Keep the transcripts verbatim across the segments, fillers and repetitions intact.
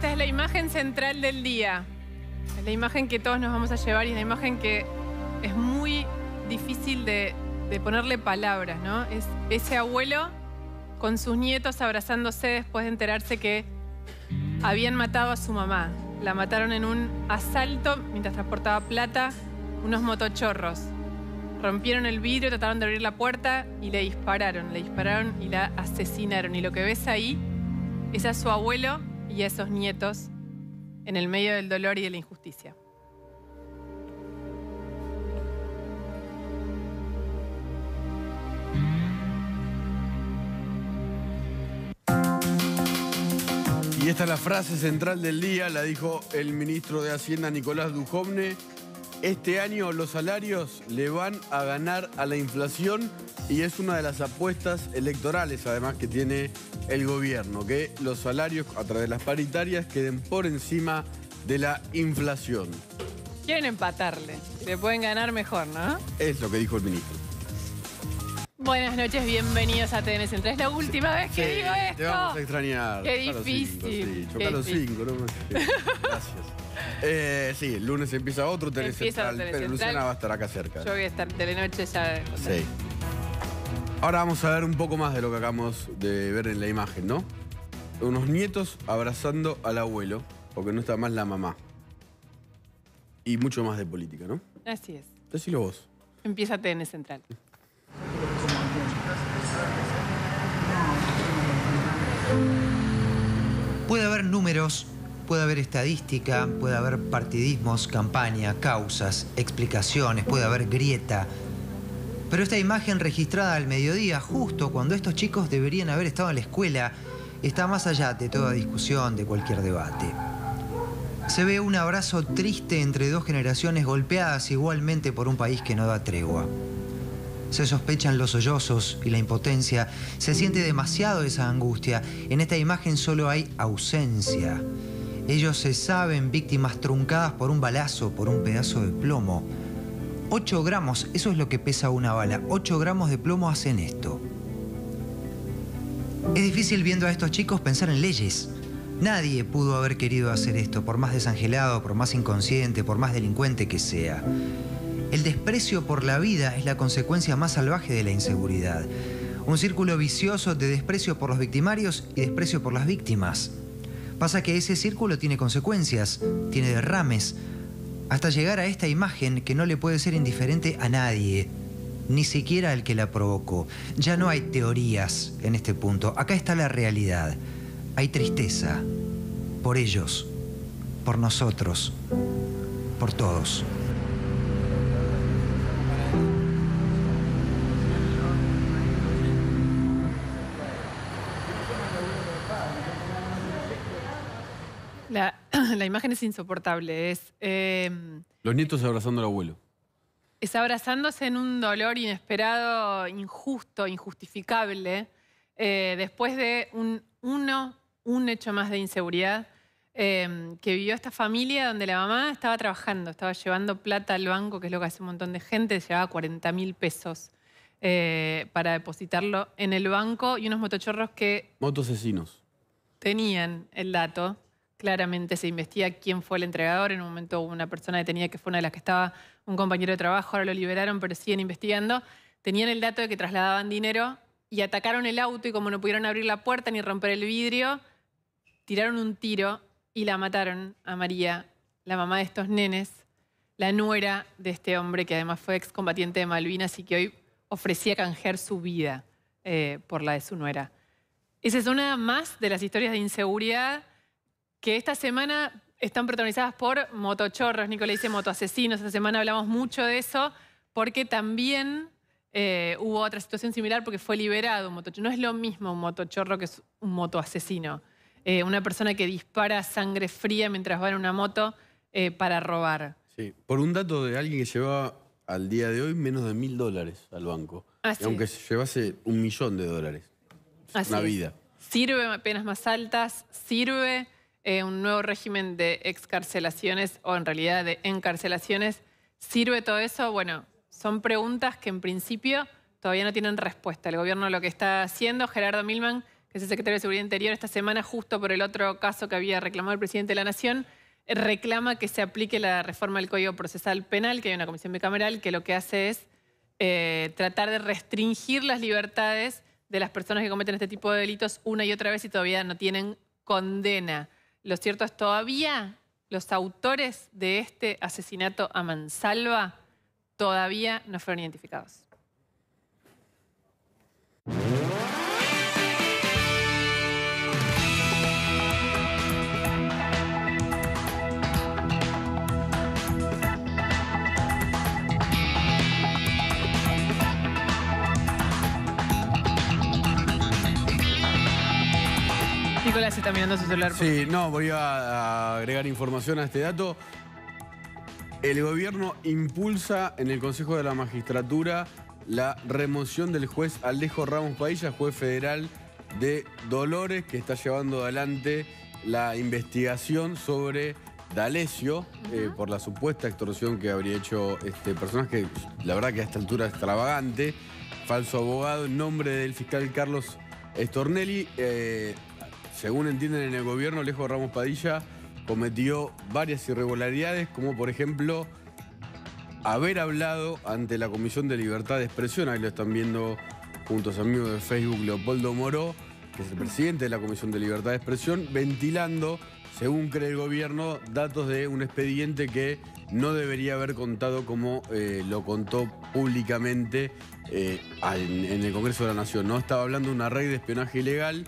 esta es la imagen central del día. Es la imagen que todos nos vamos a llevar y es la imagen que es muy difícil de, de ponerle palabras, ¿no? Es ese abuelo con sus nietos abrazándose después de enterarse que habían matado a su mamá. La mataron en un asalto mientras transportaba plata, unos motochorros. Rompieron el vidrio, trataron de abrir la puerta y le dispararon. Le dispararon y la asesinaron. Y lo que ves ahí es a su abuelo y a esos nietos en el medio del dolor y de la injusticia. Y esta es la frase central del día, la dijo el ministro de Hacienda, Nicolás Dujovne. Este año los salarios le van a ganar a la inflación y es una de las apuestas electorales, además, que tiene el gobierno, que los salarios a través de las paritarias queden por encima de la inflación. Quieren empatarle, le pueden ganar mejor, ¿no? Es lo que dijo el ministro. Buenas noches, bienvenidos a T N Central. Es la última sí, vez que sí, digo esto. Te vamos a extrañar. Qué difícil. Choca los cinco, ¿no? Gracias. Eh, sí, el lunes empieza otro Telecentral, pero Telecentral. Luciana va a estar acá cerca. Yo voy a estar Telenoche ya. Sí. Ahora vamos a ver un poco más de lo que acabamos de ver en la imagen, ¿no? Unos nietos abrazando al abuelo, porque no está más la mamá. Y mucho más de política, ¿no? Así es. Decilo vos. Empieza T N Central. Puede haber números, puede haber estadística, puede haber partidismos, campaña, causas, explicaciones, puede haber grieta. Pero esta imagen registrada al mediodía, justo cuando estos chicos deberían haber estado en la escuela, está más allá de toda discusión, de cualquier debate. Se ve un abrazo triste entre dos generaciones golpeadas igualmente por un país que no da tregua. Se sospechan los sollozos y la impotencia. Se siente demasiado esa angustia. En esta imagen solo hay ausencia. Ellos se saben víctimas truncadas por un balazo, por un pedazo de plomo. Ocho gramos, eso es lo que pesa una bala. Ocho gramos de plomo hacen esto. Es difícil viendo a estos chicos pensar en leyes. Nadie pudo haber querido hacer esto, por más desangelado, por más inconsciente, por más delincuente que sea. El desprecio por la vida es la consecuencia más salvaje de la inseguridad. Un círculo vicioso de desprecio por los victimarios y desprecio por las víctimas. Pasa que ese círculo tiene consecuencias, tiene derrames, hasta llegar a esta imagen que no le puede ser indiferente a nadie, ni siquiera al que la provocó. Ya no hay teorías en este punto, acá está la realidad. Hay tristeza por ellos, por nosotros, por todos. La, la imagen es insoportable. Es, eh, Los nietos abrazando al abuelo. es abrazándose en un dolor inesperado, injusto, injustificable, eh, después de un, uno, un hecho más de inseguridad eh, que vivió esta familia donde la mamá estaba trabajando, estaba llevando plata al banco, que es lo que hace un montón de gente, llevaba cuarenta mil pesos eh, para depositarlo en el banco y unos motochorros que Motosesinos. tenían el dato. Claramente se investiga quién fue el entregador. En un momento hubo una persona detenida que fue una de las que estaba, un compañero de trabajo, ahora lo liberaron, pero siguen investigando. Tenían el dato de que trasladaban dinero y atacaron el auto y como no pudieron abrir la puerta ni romper el vidrio, tiraron un tiro y la mataron a María, la mamá de estos nenes, la nuera de este hombre que además fue excombatiente de Malvinas y que hoy ofrecía canjear su vida eh, por la de su nuera. Esa es una más de las historias de inseguridad que esta semana están protagonizadas por motochorros. Nico le dice motoasesinos. Esta semana hablamos mucho de eso porque también eh, hubo otra situación similar porque fue liberado un motochorro. No es lo mismo un motochorro que es un motoasesino. Eh, una persona que dispara sangre fría mientras va en una moto eh, para robar. Sí, por un dato de alguien que llevaba al día de hoy menos de mil dólares al banco. Así y aunque es. llevase un millón de dólares. Así Una es. vida. Sirve penas más altas, sirve eh, un nuevo régimen de excarcelaciones o en realidad de encarcelaciones. ¿Sirve todo eso? Bueno, son preguntas que en principio todavía no tienen respuesta. El gobierno lo que está haciendo, Gerardo Milman, que es el secretario de Seguridad Interior, esta semana, justo por el otro caso que había reclamado el presidente de la Nación, reclama que se aplique la reforma del Código Procesal Penal, que hay una comisión bicameral que lo que hace es eh, tratar de restringir las libertades de las personas que cometen este tipo de delitos una y otra vez y todavía no tienen condena. Lo cierto es todavía los autores de este asesinato a mansalva todavía no fueron identificados. Nicolás está mirando su celular. Sí, no, voy a agregar información a este dato. El gobierno impulsa en el Consejo de la Magistratura la remoción del juez Alejo Ramos Padilla, juez federal de Dolores, que está llevando adelante la investigación sobre D'Alessio, uh-huh. eh, por la supuesta extorsión que habría hecho este personaje, la verdad que a esta altura es extravagante, falso abogado en nombre del fiscal Carlos Stornelli. Eh, según entienden en el gobierno, Alejo Ramos Padilla cometió varias irregularidades, como por ejemplo haber hablado ante la Comisión de Libertad de Expresión. Ahí lo están viendo juntos amigos de Facebook, Leopoldo Moró, que es el presidente de la Comisión de Libertad de Expresión, ventilando, según cree el gobierno, datos de un expediente que no debería haber contado como eh, lo contó públicamente eh, en, en el Congreso de la Nación. No estaba hablando de una red de espionaje ilegal,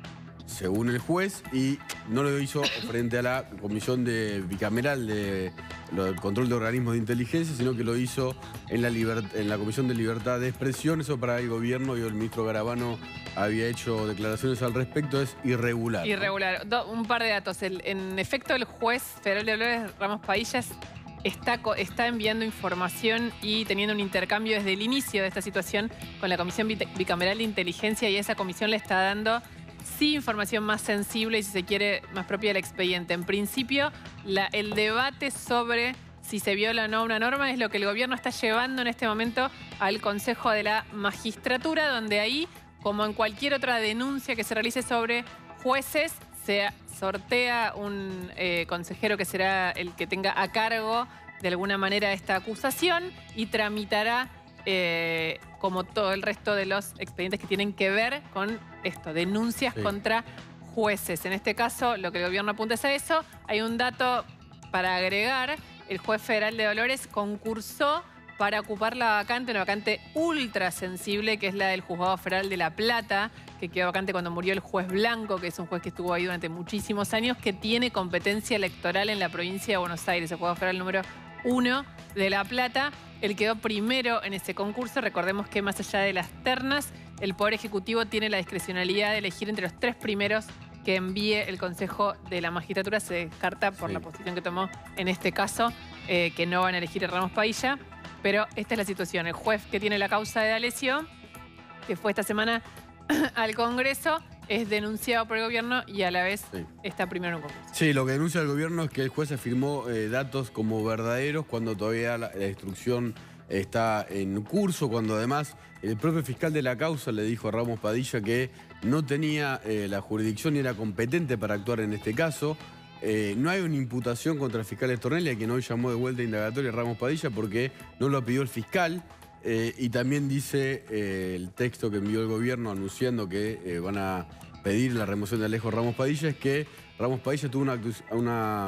según el juez, y no lo hizo frente a la Comisión de Bicameral de lo del Control de Organismos de Inteligencia, sino que lo hizo en la, en la Comisión de Libertad de Expresión. Eso para el gobierno, y el ministro Garabano había hecho declaraciones al respecto, es irregular. Irregular. Do, un par de datos. El, en efecto, el juez federal de Dolores, Ramos Padilla, está, está enviando información y teniendo un intercambio desde el inicio de esta situación con la Comisión Bicameral de Inteligencia, y esa comisión le está dando sí información más sensible y, si se quiere, más propia del expediente. En principio, la, el debate sobre si se viola o no una norma es lo que el gobierno está llevando en este momento al Consejo de la Magistratura, donde ahí, como en cualquier otra denuncia que se realice sobre jueces, se sortea un eh, consejero que será el que tenga a cargo de alguna manera esta acusación y tramitará Eh, como todo el resto de los expedientes que tienen que ver con esto, denuncias sí. contra jueces. En este caso, lo que el gobierno apunta es a eso. Hay un dato para agregar. El juez federal de Dolores concursó para ocupar la vacante, una vacante ultra sensible, que es la del Juzgado Federal de La Plata, que quedó vacante cuando murió el juez Blanco, que es un juez que estuvo ahí durante muchísimos años, que tiene competencia electoral en la provincia de Buenos Aires, el Juzgado Federal número uno de La Plata. Él quedó primero en ese concurso. Recordemos que más allá de las ternas, el Poder Ejecutivo tiene la discrecionalidad de elegir entre los tres primeros que envíe el Consejo de la Magistratura. Se descarta por sí. la posición que tomó en este caso, eh, que no van a elegir a Ramos Padilla. Pero esta es la situación. El juez que tiene la causa de D'Alessio, que fue esta semana al Congreso, es denunciado por el gobierno y a la vez sí. está primero en un concurso. Sí, lo que denuncia el gobierno es que el juez afirmó eh, datos como verdaderos cuando todavía la, la instrucción está en curso, cuando además el propio fiscal de la causa le dijo a Ramos Padilla que no tenía eh, la jurisdicción ni era competente para actuar en este caso. Eh, no hay una imputación contra el fiscal Stornelli, a quien hoy llamó de vuelta indagatoria a Ramos Padilla, porque no lo pidió el fiscal. Eh, y también dice eh, el texto que envió el gobierno anunciando que eh, van a pedir la remoción de Alejo Ramos Padilla, es que Ramos Padilla tuvo una, una,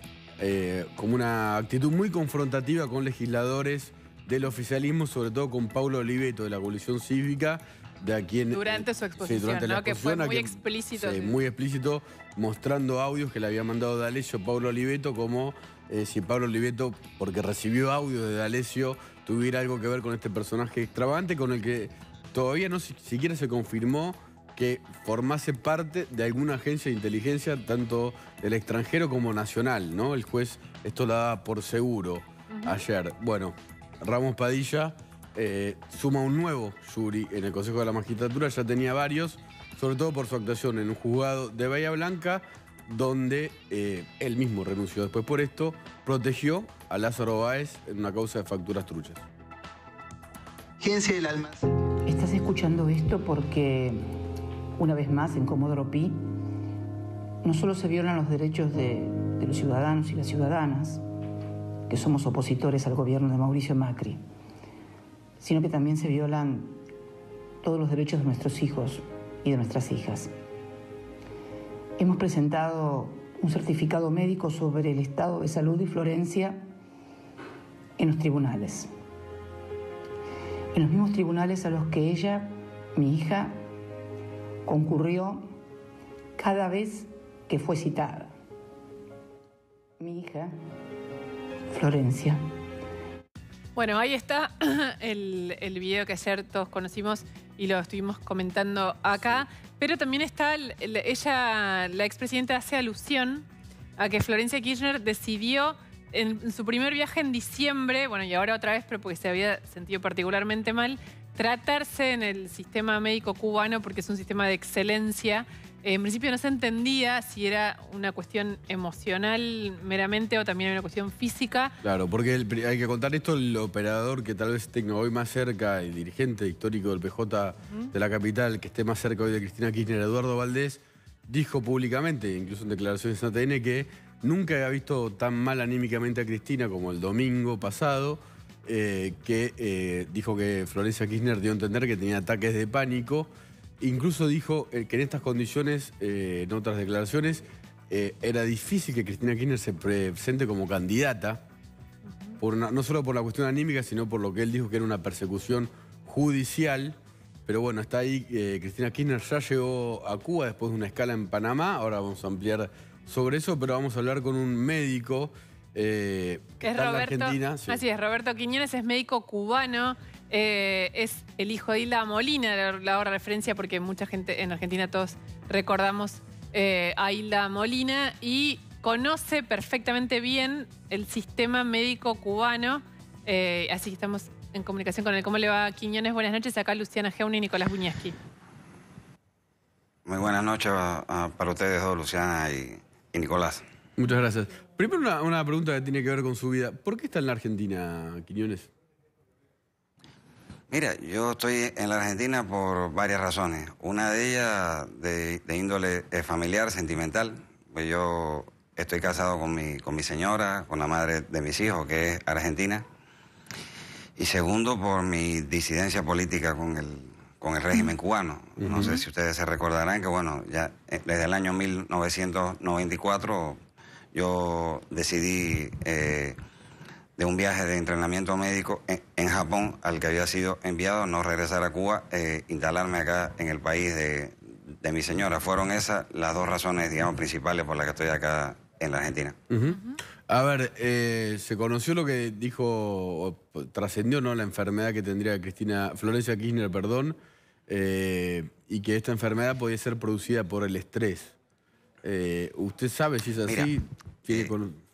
eh, como una actitud muy confrontativa con legisladores del oficialismo, sobre todo con Paulo Oliveto de la Coalición Cívica, de a quien, durante eh, su exposición, sí, durante ¿no? la exposición, que fue muy quien, explícito. Sí, muy explícito, mostrando audios que le había mandado D'Alessio a Paulo Oliveto, como eh, si Paulo Oliveto, porque recibió audios de D'Alessio, tuviera algo que ver con este personaje extravagante, con el que todavía no siquiera se confirmó que formase parte de alguna agencia de inteligencia, tanto del extranjero como nacional, ¿no? El juez esto la daba por seguro uh-huh. ayer. Bueno, Ramos Padilla eh, suma un nuevo jury en el Consejo de la Magistratura, ya tenía varios, sobre todo por su actuación en un juzgado de Bahía Blanca, donde eh, él mismo renunció después por esto, protegió a Lázaro Báez en una causa de facturas truchas. Agencia del Almacén. Estás escuchando esto porque una vez más en Comodoro Pi, no solo se violan los derechos de, de los ciudadanos y las ciudadanas, que somos opositores al gobierno de Mauricio Macri, sino que también se violan todos los derechos de nuestros hijos y de nuestras hijas. Hemos presentado un certificado médico sobre el estado de salud de Florencia en los tribunales. En los mismos tribunales a los que ella, mi hija, concurrió cada vez que fue citada. Mi hija, Florencia. Bueno, ahí está el, el video que ayer todos conocimos y lo estuvimos comentando acá. Pero también está, el, el, ella, la expresidenta, hace alusión a que Florencia Kirchner decidió en, en su primer viaje en diciembre, bueno, y ahora otra vez, pero porque se había sentido particularmente mal, tratarse en el sistema médico cubano porque es un sistema de excelencia. En principio no se entendía si era una cuestión emocional meramente o también una cuestión física. Claro, porque el, hay que contar esto, el operador que tal vez tenga hoy más cerca, el dirigente histórico del P J uh-huh. de la capital, que esté más cerca hoy de Cristina Kirchner, Eduardo Valdés, dijo públicamente, incluso en declaraciones en A T N, que nunca había visto tan mal anímicamente a Cristina como el domingo pasado, eh, que eh, dijo que Florencia Kirchner dio a entender que tenía ataques de pánico. Incluso dijo que en estas condiciones, eh, en otras declaraciones, eh, era difícil que Cristina Kirchner se presente como candidata, uh-huh. por una, no solo por la cuestión anímica, sino por lo que él dijo que era una persecución judicial. Pero bueno, está ahí, eh, Cristina Kirchner ya llegó a Cuba después de una escala en Panamá. Ahora vamos a ampliar sobre eso, pero vamos a hablar con un médico eh, que es está Roberto, en la Argentina. Sí. Así es, Roberto Quiñones es médico cubano. Eh, es el hijo de Hilda Molina, le hago referencia porque mucha gente en Argentina todos recordamos eh, a Hilda Molina y conoce perfectamente bien el sistema médico cubano. Eh, así que estamos en comunicación con él. ¿Cómo le va, Quiñones? Buenas noches. Acá Luciana Geuni y Nicolás Buñaski. Muy buenas noches uh, para ustedes dos, Luciana y, y Nicolás. Muchas gracias. Primero una, una pregunta que tiene que ver con su vida. ¿Por qué está en la Argentina, Quiñones? Mira, yo estoy en la Argentina por varias razones. Una de ellas de, de índole eh, familiar, sentimental. Pues yo estoy casado con mi, con mi señora, con la madre de mis hijos, que es argentina. Y segundo, por mi disidencia política con el, con el régimen cubano. Uh-huh. No sé si ustedes se recordarán que, bueno, ya desde el año mil novecientos noventa y cuatro yo decidí... Eh, de un viaje de entrenamiento médico en, en Japón al que había sido enviado, no regresar a Cuba, eh, instalarme acá en el país de, de mi señora. Fueron esas las dos razones, digamos, principales por las que estoy acá en la Argentina. Uh-huh. A ver, eh, se conoció lo que dijo, trascendió, ¿no?, la enfermedad que tendría Cristina, Florencia Kirchner, perdón, eh, y que esta enfermedad podía ser producida por el estrés. Eh, ¿Usted sabe si es así? Mira, ¿Tiene eh, con...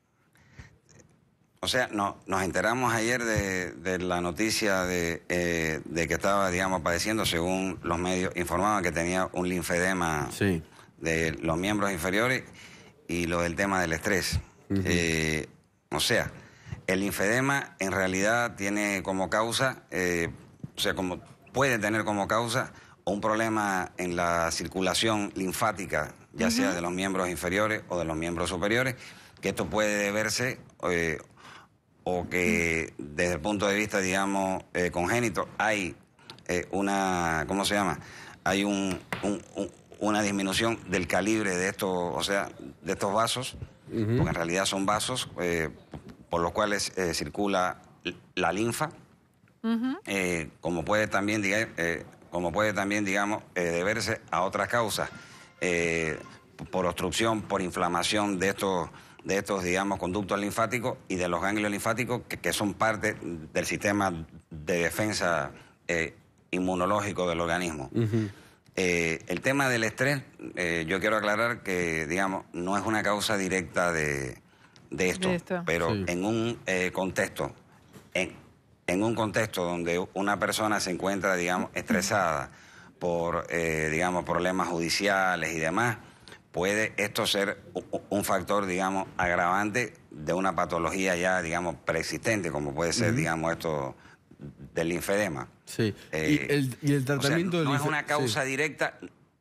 O sea, no, nos enteramos ayer de, de la noticia de, eh, de que estaba, digamos, padeciendo, según los medios informaban, que tenía un linfedema sí. de los miembros inferiores y lo del tema del estrés. Uh-huh. eh, o sea, el linfedema en realidad tiene como causa, eh, o sea, como puede tener como causa un problema en la circulación linfática, ya uh-huh. sea de los miembros inferiores o de los miembros superiores, que esto puede deberse... Eh, o que desde el punto de vista, digamos, eh, congénito, hay eh, una, ¿cómo se llama? Hay un, un, un, una disminución del calibre de estos, o sea, de estos vasos, uh-huh. porque en realidad son vasos eh, por los cuales eh, circula la linfa, uh-huh. eh, como puede también, diga, eh, como puede también, digamos, eh, deberse a otras causas, eh, por obstrucción, por inflamación de estos... de estos, digamos, conductos linfáticos y de los ganglios linfáticos que, que son parte del sistema de defensa eh, inmunológico del organismo. Uh-huh. eh, el tema del estrés, eh, yo quiero aclarar que, digamos, no es una causa directa de, de, esto, de esto, pero sí. en un eh, contexto, en, en un contexto donde una persona se encuentra, digamos, estresada por, eh, digamos, problemas judiciales y demás, puede esto ser un factor, digamos, agravante de una patología ya, digamos, preexistente, como puede ser, uh-huh. digamos, esto del linfedema. Sí. Eh, ¿Y, el, y el tratamiento o sea, del no linfe... es una causa sí. directa,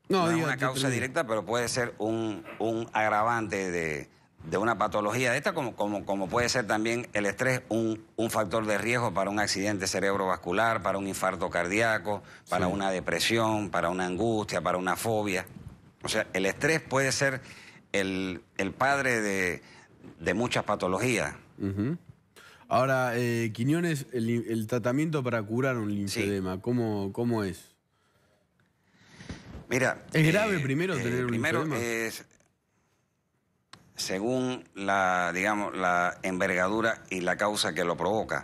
No, no es una causa directa, pero puede ser un, un agravante de, de una patología de esta, como, como, como puede ser también el estrés un, un factor de riesgo para un accidente cerebrovascular, para un infarto cardíaco, para sí. una depresión, para una angustia, para una fobia. O sea, el estrés puede ser el, el padre de, de muchas patologías. Uh-huh. Ahora, eh, Quiñones, el, el tratamiento para curar un linfedema, sí. ¿cómo, ¿cómo es? Mira, ¿es grave eh, primero eh, tener un primero linfedema? Es, según la, digamos, la envergadura y la causa que lo provoca.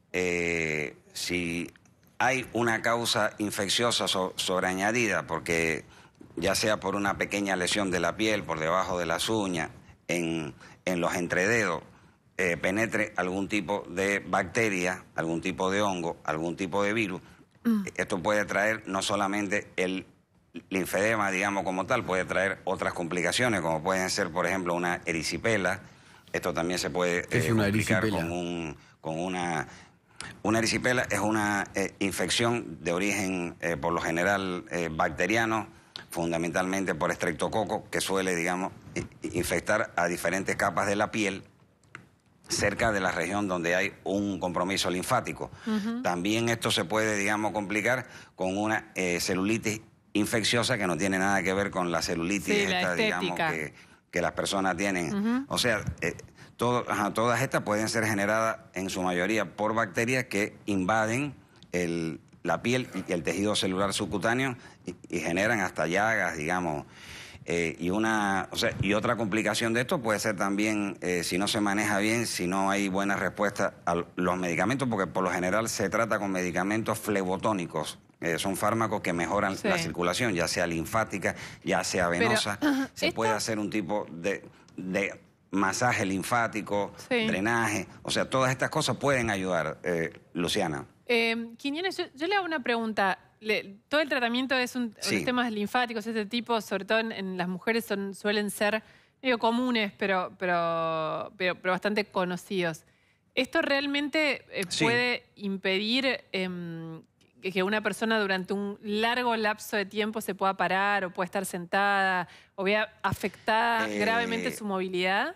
Eh, si hay una causa infecciosa so, sobreañadida, porque ya sea por una pequeña lesión de la piel, por debajo de las uñas, en, en los entrededos, eh, penetre algún tipo de bacteria, algún tipo de hongo, algún tipo de virus, mm. esto puede traer no solamente el linfedema, digamos, como tal, puede traer otras complicaciones, como pueden ser, por ejemplo, una erisipela. Esto también se puede ¿Qué es eh, una complicar erisipela? con, un, con una... Una erisipela es una eh, infección de origen, eh, por lo general, eh, bacteriano, fundamentalmente por estreptococo, que suele, digamos, infectar a diferentes capas de la piel cerca de la región donde hay un compromiso linfático. Uh-huh. También esto se puede, digamos, complicar con una eh, celulitis infecciosa que no tiene nada que ver con la celulitis sí, esta, la digamos, que, que las personas tienen. Uh-huh. O sea, eh, todo, ajá, todas estas pueden ser generadas en su mayoría por bacterias que invaden el, la piel y el tejido celular subcutáneo y, y generan hasta llagas, digamos. Eh, y, una, o sea, y otra complicación de esto puede ser también, eh, si no se maneja bien, si no hay buena respuesta a los medicamentos, porque por lo general se trata con medicamentos flebotónicos. Eh, son fármacos que mejoran sí. la circulación, ya sea linfática, ya sea venosa. Pero, se ¿esto? puede hacer un tipo de, de masaje linfático, sí. drenaje. O sea, todas estas cosas pueden ayudar, eh, Luciana. Eh, Quiñones, yo, yo le hago una pregunta. Le, todo el tratamiento es un, sí. los temas linfáticos, este tipo, sobre todo en, en las mujeres, son, suelen ser medio comunes, pero, pero, pero, pero bastante conocidos. ¿Esto realmente eh, sí. puede impedir eh, que una persona durante un largo lapso de tiempo se pueda parar o pueda estar sentada o vea afectada eh, gravemente su movilidad?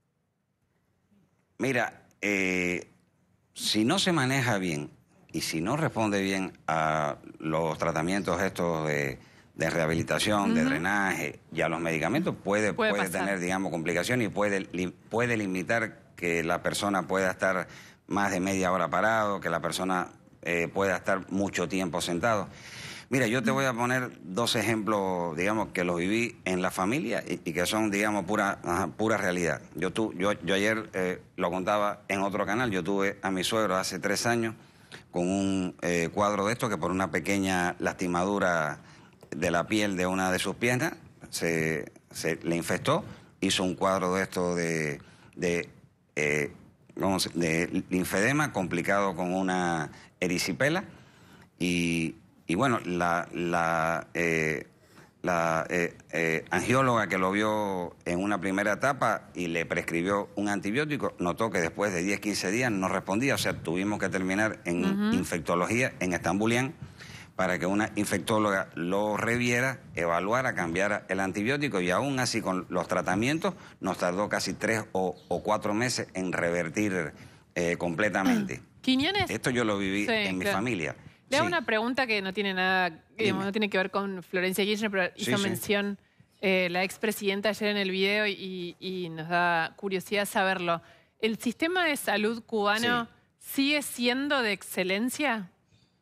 Mira, eh, si no se maneja bien y si no responde bien a los tratamientos estos de, de rehabilitación, uh-huh. de drenaje y a los medicamentos, puede, puede, puede tener, digamos, complicaciones y puede, li, puede limitar que la persona pueda estar más de media hora parado, que la persona eh, pueda estar mucho tiempo sentado. Mira, yo te voy a poner dos ejemplos, digamos, que los viví en la familia y, y que son, digamos, pura, ajá, pura realidad. Yo, tu, yo, yo ayer eh, lo contaba en otro canal, yo tuve a mi suegro hace tres años con un eh, cuadro de esto que por una pequeña lastimadura de la piel de una de sus piernas se, se le infectó, hizo un cuadro de esto de, de, eh, vamos, de linfedema complicado con una erisipela y, y bueno, la, la, eh, la eh, eh, angióloga que lo vio en una primera etapa y le prescribió un antibiótico, notó que después de diez, quince días no respondía, o sea, tuvimos que terminar en uh-huh. infectología en Estambulián para que una infectóloga lo reviera, evaluara, cambiara el antibiótico y aún así con los tratamientos nos tardó casi tres o, o cuatro meses en revertir eh, completamente. ¿Quiñones? Esto yo lo viví sí, en mi claro. familia. Le hago sí. una pregunta que no tiene nada, digamos, no tiene que ver con Florencia Kirchner, pero hizo sí, mención sí. Eh, la expresidenta ayer en el video y, y nos da curiosidad saberlo. ¿El sistema de salud cubano sí. sigue siendo de excelencia?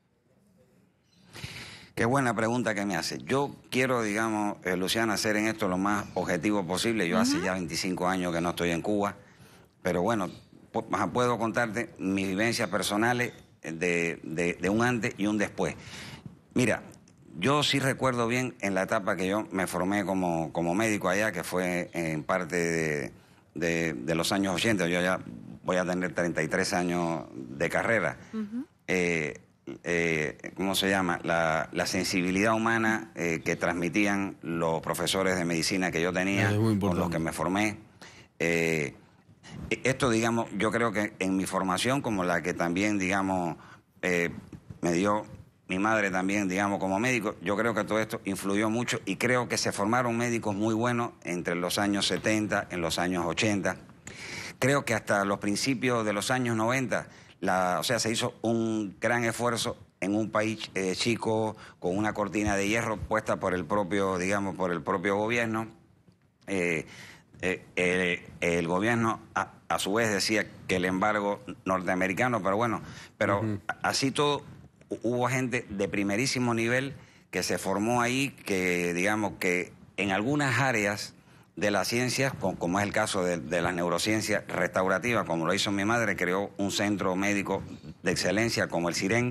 Qué buena pregunta que me hace. Yo quiero, digamos, eh, Luciana, hacer en esto lo más objetivo posible. Yo uh-huh. hace ya veinticinco años que no estoy en Cuba, pero bueno, puedo contarte mis vivencias personales De, de, de un antes y un después. Mira, yo sí recuerdo bien en la etapa que yo me formé como, como médico allá, que fue en parte de, de, de los años ochenta, yo ya voy a tener treinta y tres años de carrera. Uh-huh. eh, eh, ¿Cómo se llama? La, la sensibilidad humana eh, que transmitían los profesores de medicina que yo tenía, con los que me formé. Eh, Esto, digamos, yo creo que en mi formación, como la que también, digamos, eh, me dio mi madre también, digamos, como médico. Yo creo que todo esto influyó mucho y creo que se formaron médicos muy buenos entre los años setenta, en los años ochenta. Creo que hasta los principios de los años noventa, la, o sea, se hizo un gran esfuerzo en un país eh, chico, con una cortina de hierro puesta por el propio, digamos, por el propio gobierno. Eh, eh, eh, el gobierno a, a su vez decía que el embargo norteamericano, pero bueno, pero uh-huh. así todo, hubo gente de primerísimo nivel que se formó ahí, que digamos que en algunas áreas de las ciencias, como es el caso de, de las neurociencias restaurativas, como lo hizo mi madre, creó un centro médico de excelencia como el CIREN,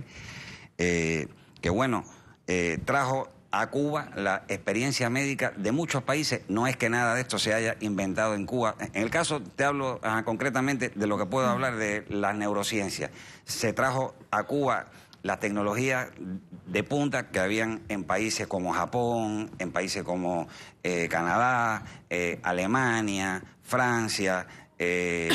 eh, que bueno, eh, trajo a Cuba la experiencia médica de muchos países. No es que nada de esto se haya inventado en Cuba. En el caso, te hablo uh, concretamente de lo que puedo hablar de las neurociencias. Se trajo a Cuba las tecnologías de punta que habían en países como Japón, en países como eh, Canadá, eh, Alemania, Francia, eh,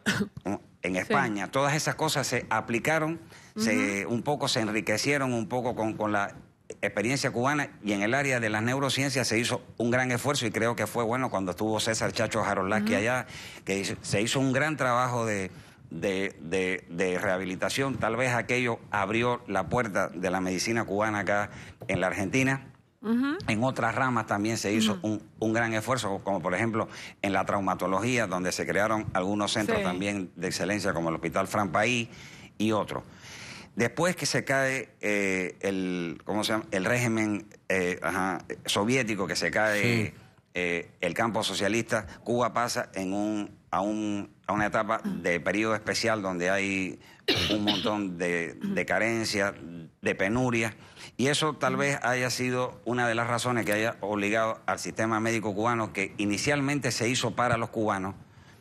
en España. Sí. Todas esas cosas se aplicaron, uh-huh. se, un poco se enriquecieron un poco con, con la experiencia cubana, y en el área de las neurociencias se hizo un gran esfuerzo, y creo que fue bueno cuando estuvo César Chacho Jarolaski uh-huh. allá, que hizo, se hizo un gran trabajo de... De, de, de rehabilitación. Tal vez aquello abrió la puerta de la medicina cubana acá en la Argentina. Uh-huh. En otras ramas también se hizo uh-huh. un, un gran esfuerzo, como por ejemplo en la traumatología, donde se crearon algunos centros sí. también de excelencia, como el Hospital Fran País y otros. Después que se cae eh, el, ¿cómo se llama? el régimen eh, ajá, soviético, que se cae sí. eh, el campo socialista, Cuba pasa en un, a un... a una etapa de periodo especial donde hay un montón de, de carencias, de penurias, y eso tal vez haya sido una de las razones que haya obligado al sistema médico cubano, que inicialmente se hizo para los cubanos,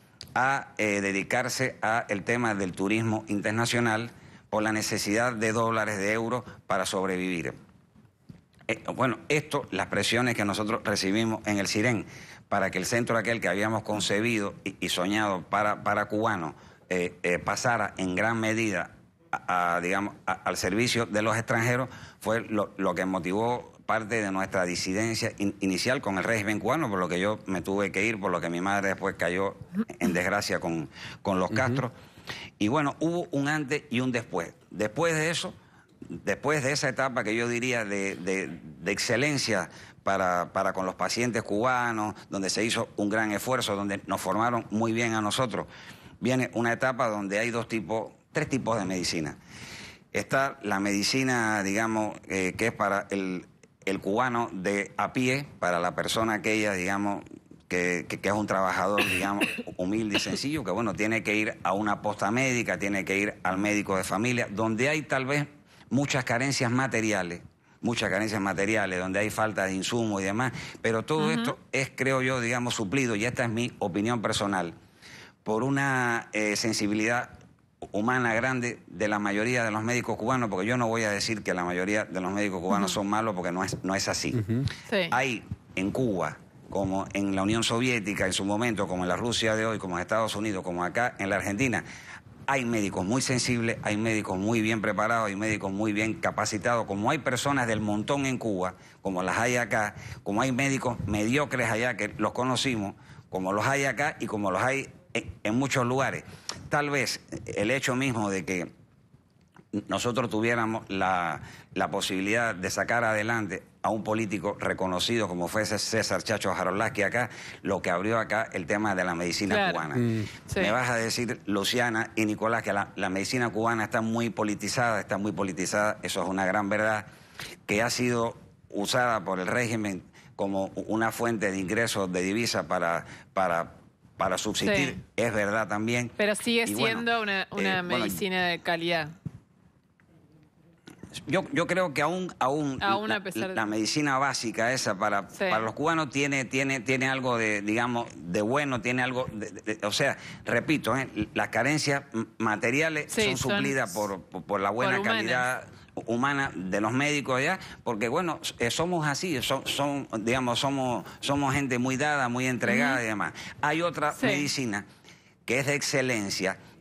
a eh, dedicarse al tema del turismo internacional por la necesidad de dólares, de euros para sobrevivir. Eh, bueno, esto, las presiones que nosotros recibimos en el CIREN, para que el centro aquel que habíamos concebido y, y soñado para, para cubanos eh, eh, pasara en gran medida a, a, digamos, a, al servicio de los extranjeros, fue lo, lo que motivó parte de nuestra disidencia in, inicial con el régimen cubano, por lo que yo me tuve que ir, por lo que mi madre después cayó en desgracia con, con los Castro. Uh-huh. Y bueno, hubo un antes y un después. Después de eso, después de esa etapa que yo diría de, de, de excelencia Para, para con los pacientes cubanos, donde se hizo un gran esfuerzo, donde nos formaron muy bien a nosotros, viene una etapa donde hay dos tipos, tres tipos de medicina. Está la medicina, digamos, eh, que es para el, el cubano de a pie, para la persona aquella, digamos, que, que, que es un trabajador, digamos, humilde y sencillo, que bueno, tiene que ir a una posta médica, tiene que ir al médico de familia, donde hay tal vez muchas carencias materiales, muchas carencias materiales, donde hay falta de insumos y demás, pero todo uh-huh. esto es, creo yo, digamos, suplido, y esta es mi opinión personal, por una eh, sensibilidad humana grande de la mayoría de los médicos cubanos, porque yo no voy a decir que la mayoría de los médicos cubanos uh-huh. son malos, porque no es, no es así. Uh-huh. Sí. Hay en Cuba, como en la Unión Soviética en su momento, como en la Rusia de hoy, como en Estados Unidos, como acá en la Argentina, hay médicos muy sensibles, hay médicos muy bien preparados, hay médicos muy bien capacitados, como hay personas del montón en Cuba, como las hay acá, como hay médicos mediocres allá que los conocimos, como los hay acá y como los hay en, en muchos lugares. Tal vez el hecho mismo de que nosotros tuviéramos la, la posibilidad de sacar adelante a un político reconocido como fue César Chacho Jarolaski acá, lo que abrió acá el tema de la medicina claro. cubana. Mm. Sí. Me vas a decir, Luciana y Nicolás, que la, la medicina cubana está muy politizada, está muy politizada, eso es una gran verdad, que ha sido usada por el régimen como una fuente de ingresos de divisa para... para para subsistir, sí. es verdad también. Pero sigue y siendo bueno, una, una eh, medicina bueno, de calidad. Yo, yo creo que aún, aún, aún la, de... la medicina básica esa para, sí. para los cubanos tiene, tiene, tiene algo de, digamos, de bueno, tiene algo, de, de, de, o sea, repito, ¿eh? las carencias materiales sí, son suplidas son... Por, por, por la buena por calidad humana de los médicos allá, porque bueno, eh, somos así, son, son, digamos, somos, somos gente muy dada, muy entregada uh-huh. y demás. Hay otra sí. medicina que es de excelencia,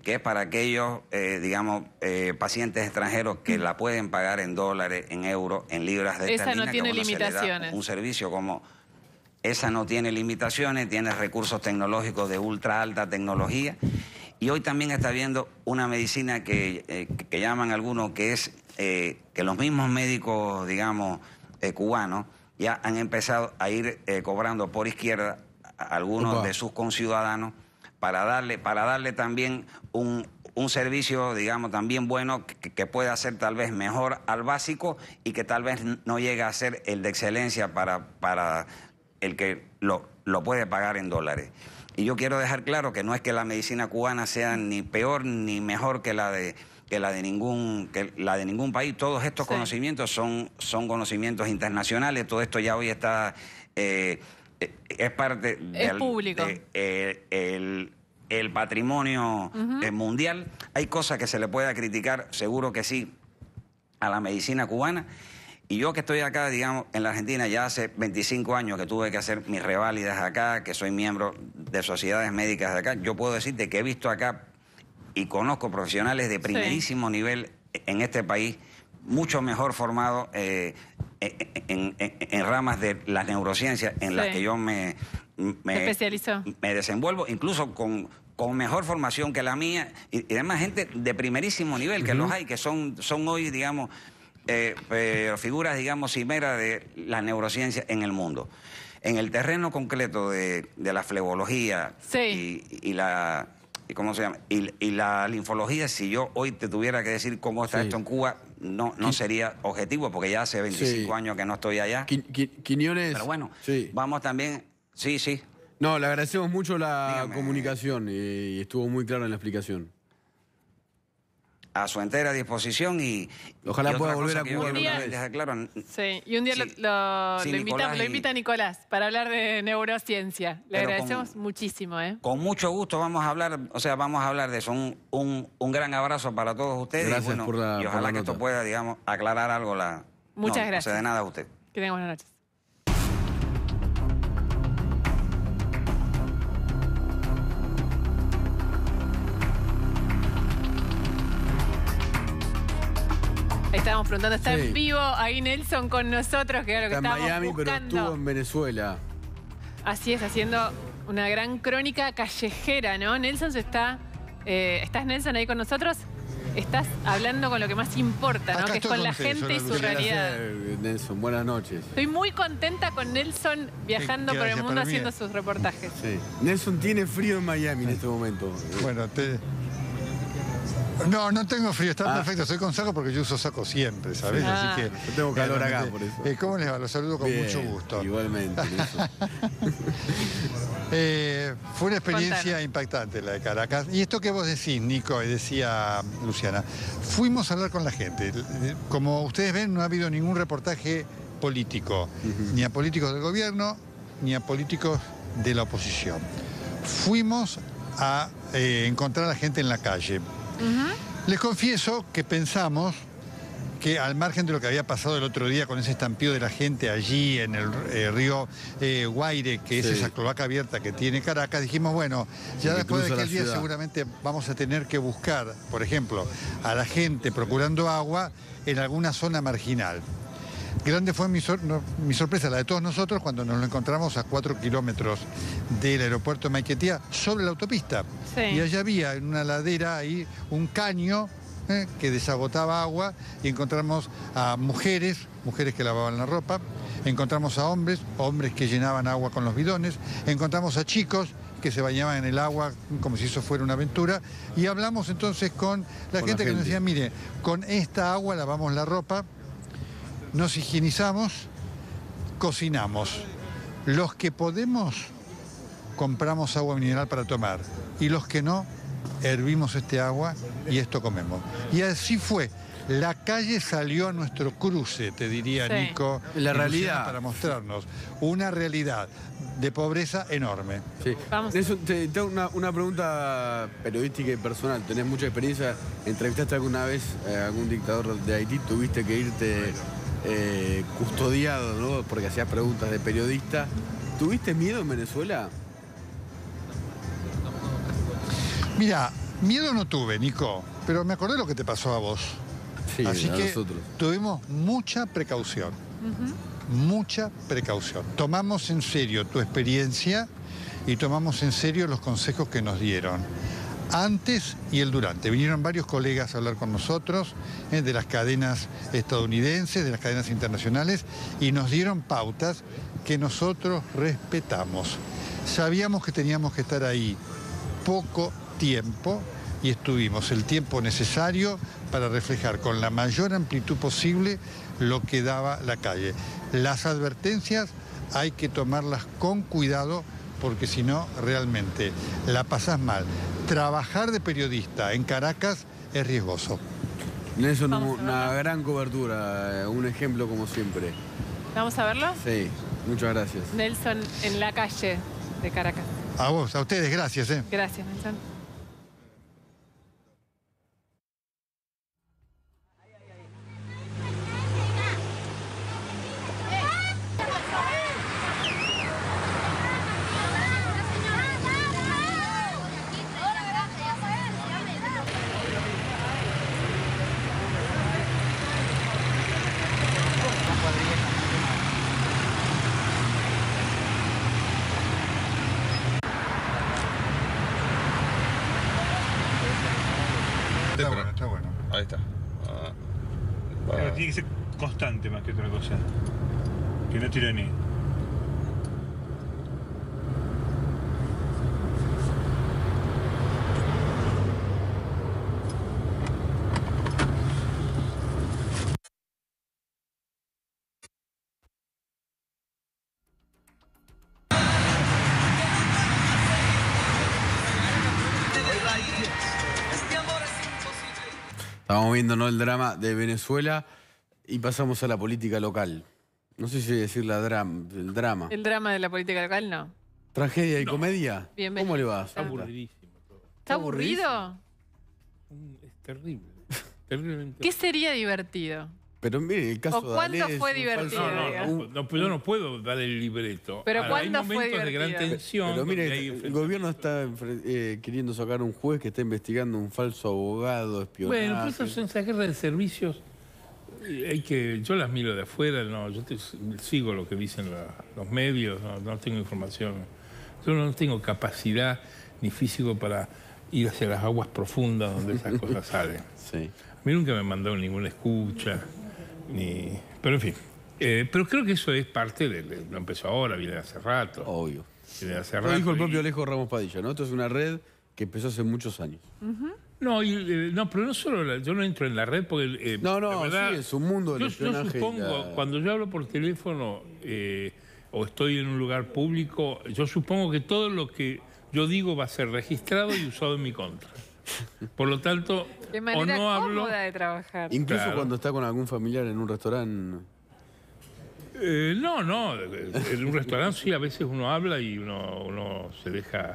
que es para aquellos, eh, digamos, eh, pacientes extranjeros que la pueden pagar en dólares, en euros, en libras de Esa esterlina. no tiene que uno se le da limitaciones. un servicio como... Esa no tiene limitaciones, tiene recursos tecnológicos de ultra alta tecnología. Y hoy también está viendo una medicina que, eh, que llaman algunos, que es eh, que los mismos médicos, digamos, eh, cubanos, ya han empezado a ir eh, cobrando por izquierda a algunos Opa. de sus conciudadanos para darle, para darle también un, un servicio, digamos, también bueno, que, que pueda ser tal vez mejor al básico y que tal vez no llegue a ser el de excelencia para, para el que lo, lo puede pagar en dólares. Y yo quiero dejar claro que no es que la medicina cubana sea ni peor ni mejor que la de, que la de, ningún, que la de ningún país. Todos estos sí. conocimientos son, son conocimientos internacionales. Todo esto ya hoy está... Eh, es parte es del público. De, eh, el, el patrimonio uh-huh. mundial. Hay cosas que se le pueda criticar, seguro que sí, a la medicina cubana. Y yo que estoy acá, digamos, en la Argentina, ya hace veinticinco años que tuve que hacer mis reválidas acá, que soy miembro de sociedades médicas de acá, yo puedo decirte que he visto acá y conozco profesionales de primerísimo sí. nivel en este país, mucho mejor formados eh, en, en, en ramas de las neurociencias en sí. las que yo me, me, especializó. me desenvuelvo, incluso con, con mejor formación que la mía, y, y además gente de primerísimo nivel, uh-huh. que los hay, que son, son hoy, digamos... Eh, eh, figuras, digamos, cimeras de la neurociencia en el mundo. En el terreno concreto de, de la flebología sí. y, y la... Y ¿cómo se llama? Y, y la linfología, si yo hoy te tuviera que decir cómo está sí. esto en Cuba, no, no sería objetivo, porque ya hace veinticinco sí. años que no estoy allá. Qui, qui, Quiñones... Pero bueno, sí. vamos también... Sí, sí. No, le agradecemos mucho la Dígame. comunicación y, y estuvo muy claro en la explicación. A su entera disposición y... Ojalá y pueda volver a Cuba alguna vez. Dejar claro, sí, y un día sí. lo, lo, sí, lo, invita, y... lo invita a Nicolás para hablar de neurociencia. Le Pero agradecemos con, muchísimo. ¿eh? Con mucho gusto vamos a hablar, o sea, vamos a hablar de eso. Un, un, un gran abrazo para todos ustedes. Gracias y, bueno, por la y ojalá por la que nota. esto pueda, digamos, aclarar algo. La... Muchas no, gracias. No sé de nada a usted. Que tenga buenas noches. Estábamos preguntando, ¿está sí. en vivo ahí Nelson con nosotros? Que era lo que está estábamos en Miami, buscando. Pero estuvo en Venezuela. Así es, haciendo una gran crónica callejera, ¿no? Nelson se está... Eh, ¿Estás, Nelson, ahí con nosotros? Estás hablando con lo que más importa, ¿no? Acá que es con, con la ustedes, gente y su realidad. Gracias, Nelson, buenas noches. Estoy muy contenta con Nelson viajando por el mundo haciendo sus reportajes. Sí. Nelson tiene frío en Miami en este momento. Bueno, te... No, no tengo frío, está ah. perfecto. Soy con saco porque yo uso saco siempre, ¿sabes? Ah. Así que... Yo tengo calor acá, por eso. Eh, ¿Cómo les va? Los saludo con Bien, mucho gusto. Igualmente, eh, Fue una experiencia Cuéntanos. impactante la de Caracas. Y esto que vos decís, Nico, y decía Luciana, fuimos a hablar con la gente. Como ustedes ven, no ha habido ningún reportaje político, uh-huh. ni a políticos del gobierno, ni a políticos de la oposición. Fuimos a eh, encontrar a la gente en la calle. Uh-huh. Les confieso que pensamos que al margen de lo que había pasado el otro día con ese estampido de la gente allí en el eh, río eh, Guaire, que sí. es esa cloaca abierta que tiene Caracas, dijimos, bueno, ya después de aquel día seguramente vamos a tener que buscar, por ejemplo, a la gente procurando agua en alguna zona marginal. Grande fue mi, sor no, mi sorpresa, la de todos nosotros, cuando nos lo encontramos a cuatro kilómetros del aeropuerto de Maiquetía, sobre la autopista. Sí. Y allá había en una ladera ahí un caño eh, que desagotaba agua, y encontramos a mujeres, mujeres que lavaban la ropa, encontramos a hombres, hombres que llenaban agua con los bidones, encontramos a chicos que se bañaban en el agua como si eso fuera una aventura, y hablamos entonces con la con gente la que nos gente. decía, mire, con esta agua lavamos la ropa, nos higienizamos, cocinamos. Los que podemos, compramos agua mineral para tomar. Y los que no, hervimos este agua y esto comemos. Y así fue. La calle salió a nuestro cruce, te diría, sí. Nico. La realidad. Para mostrarnos una realidad de pobreza enorme. Sí. Vamos. Nelson, te tengo una, una pregunta periodística y personal. Tenés mucha experiencia. ¿Entrevistaste alguna vez a algún dictador de Haití? ¿Tuviste que irte... Eh, custodiado, ¿no? Porque hacías preguntas de periodista. ¿Tuviste miedo en Venezuela? Mira, Miedo no tuve, Nico, pero me acordé lo que te pasó a vos. Sí, Así a que nosotros. tuvimos mucha precaución. Uh-huh. Mucha precaución. Tomamos en serio tu experiencia y tomamos en serio los consejos que nos dieron. Antes y el durante. Vinieron varios colegas a hablar con nosotros, eh, de las cadenas estadounidenses, de las cadenas internacionales, y nos dieron pautas que nosotros respetamos. Sabíamos que teníamos que estar ahí poco tiempo y estuvimos el tiempo necesario para reflejar con la mayor amplitud posible lo que daba la calle. Las advertencias hay que tomarlas con cuidado porque si no, realmente la pasás mal. Trabajar de periodista en Caracas es riesgoso. Nelson, una gran cobertura, un ejemplo como siempre. ¿Vamos a verlo? Sí, muchas gracias. Nelson en la calle de Caracas. A vos, a ustedes, gracias. ¿eh? Gracias, Nelson. Está bueno, está bueno. Ahí está. Ah, Pero tiene que ser constante más que otra cosa. Que no tiranee. Estamos viendo, ¿no?, el drama de Venezuela y pasamos a la política local. No sé si decir la drama, el drama. El drama de la política local, no. ¿Tragedia y No. comedia? Bienvenido. ¿Cómo le va? Está aburridísimo todo. ¿Está aburrido? Es terrible. Terriblemente. ¿Qué sería divertido? Pero mire, el caso ¿O de cuándo Alés, fue un divertido? falso- No, no, no, un- no, yo no puedo dar el libreto. Pero Ahora, ¿cuándo hay fue momentos de gran divertido? tensión. Pero mire, donde hay el enfrentamientos. gobierno está eh, queriendo sacar un juez que está investigando un falso abogado, espionaje. Bueno, pero eso es esa guerra de servicios. eh, Hay que, yo las miro de afuera, no, yo te- sigo lo que dicen la- los medios, no, no tengo información. Yo no tengo capacidad ni físico para ir hacia las aguas profundas donde esas cosas salen. Sí. A mí nunca me mandaron ninguna escucha, ni... pero en fin. Eh, pero creo que eso es parte de... de- No empezó ahora, viene de hace rato. Obvio. Viene de hace Lo rato dijo el y- propio Alejo Ramos Padilla, ¿no? Esto es una red que empezó hace muchos años. No, y, eh, no, pero no solo... la- yo no entro en la red porque... eh, No, no, la verdad, sí, es un mundo del yo, espionaje yo y supongo, la- cuando yo hablo por teléfono eh, o estoy en un lugar público, yo supongo que todo lo que yo digo va a ser registrado y usado en mi contra. Por lo tanto, De o manera no hablo... cómoda de trabajar. Incluso Claro. cuando está con algún familiar en un restaurante. Eh, no, no, en un restaurante sí a veces uno habla y uno, uno se deja...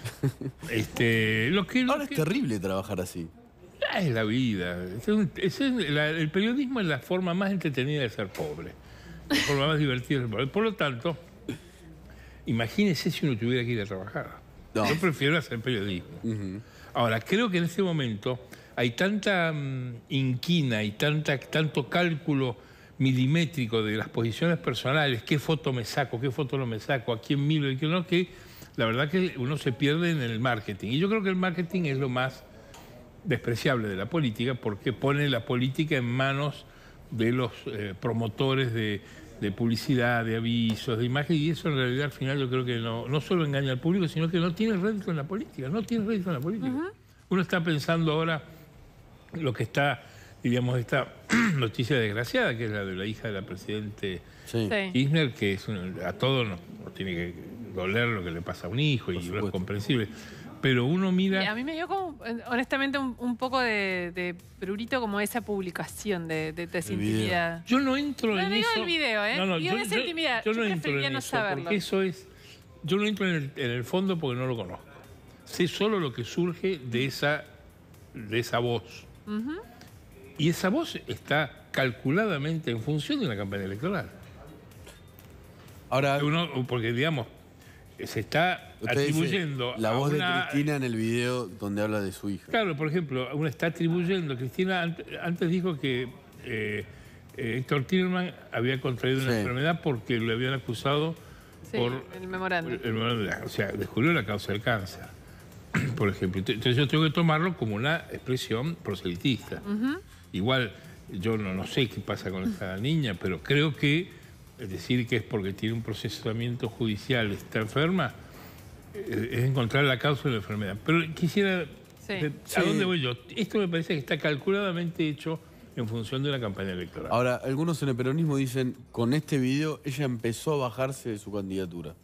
Este, lo que, lo Ahora que- es terrible trabajar así. Ah, es la vida. Es un- es el, la- el periodismo es la forma más entretenida de ser pobre. La forma más divertida de ser pobre. Por lo tanto, imagínese si uno tuviera que ir a trabajar. No. Yo prefiero hacer periodismo. Ahora, creo que en este momento hay tanta mm, inquina y tanta, tanto cálculo milimétrico de las posiciones personales, qué foto me saco, qué foto no me saco, a quién miro y qué no, que la verdad que uno se pierde en el marketing. Y yo creo que el marketing es lo más despreciable de la política porque pone la política en manos de los eh, promotores de, de publicidad, de avisos, de imagen, y eso en realidad al final yo creo que no, no solo engaña al público, sino que no tiene rédito en la política, no tiene rédito en la política. Uno está pensando ahora lo que está, diríamos, esta noticia desgraciada, que es la de la hija de la Presidente Sí. Sí. Kirchner, que es un- a todos nos, nos tiene que doler lo que le pasa a un hijo y no es supuesto. comprensible. Pero uno Y mira... a mí me dio como, eh, honestamente, un, un poco de, de prurito como esa publicación de, de, de esa El video. intimidad. Yo no entro No en digo eso. el video, ¿eh? No, no, Digo yo, esa yo- intimidad. yo Yo no entro preferiría en no eso, saberlo. porque eso es... Yo no entro en el, en el fondo porque no lo conozco. Sé solo lo que surge de esa, de esa voz. Y esa voz está calculadamente en función de una campaña electoral. Ahora, Uno, porque, digamos, se está atribuyendo dice, la a voz una... de Cristina en el video donde habla de su hija. Claro, por ejemplo, uno está atribuyendo, Cristina antes dijo que eh, eh, Héctor Tielman había contraído una sí. enfermedad porque lo habían acusado sí, por el memorándum. El memorándum, o sea, descubrió la causa del cáncer, por ejemplo. Entonces yo tengo que tomarlo como una expresión proselitista. Uh-huh. Igual, yo no, no sé qué pasa con esta niña, pero creo que decir que es porque tiene un procesamiento judicial, está enferma, es encontrar la causa de la enfermedad. Pero quisiera... Sí. ¿A sí. dónde voy yo? Esto me parece que está calculadamente hecho en función de una campaña electoral. Ahora, algunos en el peronismo dicen, con este video ella empezó a bajarse de su candidatura.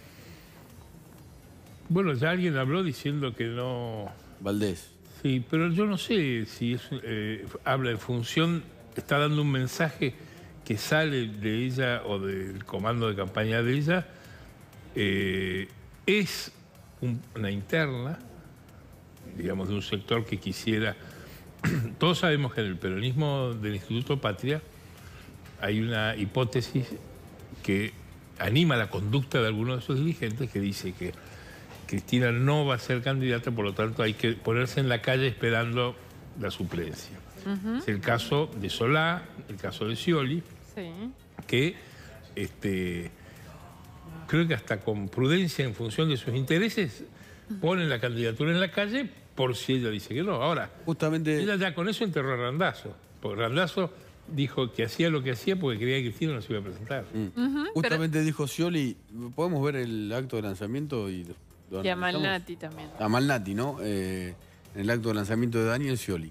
Bueno, ya alguien habló diciendo que no... Valdés. Sí, pero yo no sé si es, eh, habla en función, está dando un mensaje que sale de ella o del comando de campaña de ella, eh, es un, una interna, digamos, de un sector que quisiera... Todos sabemos que en el peronismo del Instituto Patria hay una hipótesis que anima la conducta de algunos de sus dirigentes que dice que Cristina no va a ser candidata, por lo tanto hay que ponerse en la calle esperando la suplencia. Uh-huh. Es el caso de Solá, el caso de Scioli, sí. que este, creo que hasta con prudencia en función de sus intereses ponen la candidatura en la calle por si ella dice que no. Ahora, justamente ella ya con eso enterró a Randazzo, porque Randazzo dijo que hacía lo que hacía porque creía que Cristina no se iba a presentar. Mm. Uh-huh, justamente pero... dijo Scioli, podemos ver el acto de lanzamiento y... Y a Malnati también. A Malnati, ¿no? Eh, en el acto de lanzamiento de Daniel Scioli.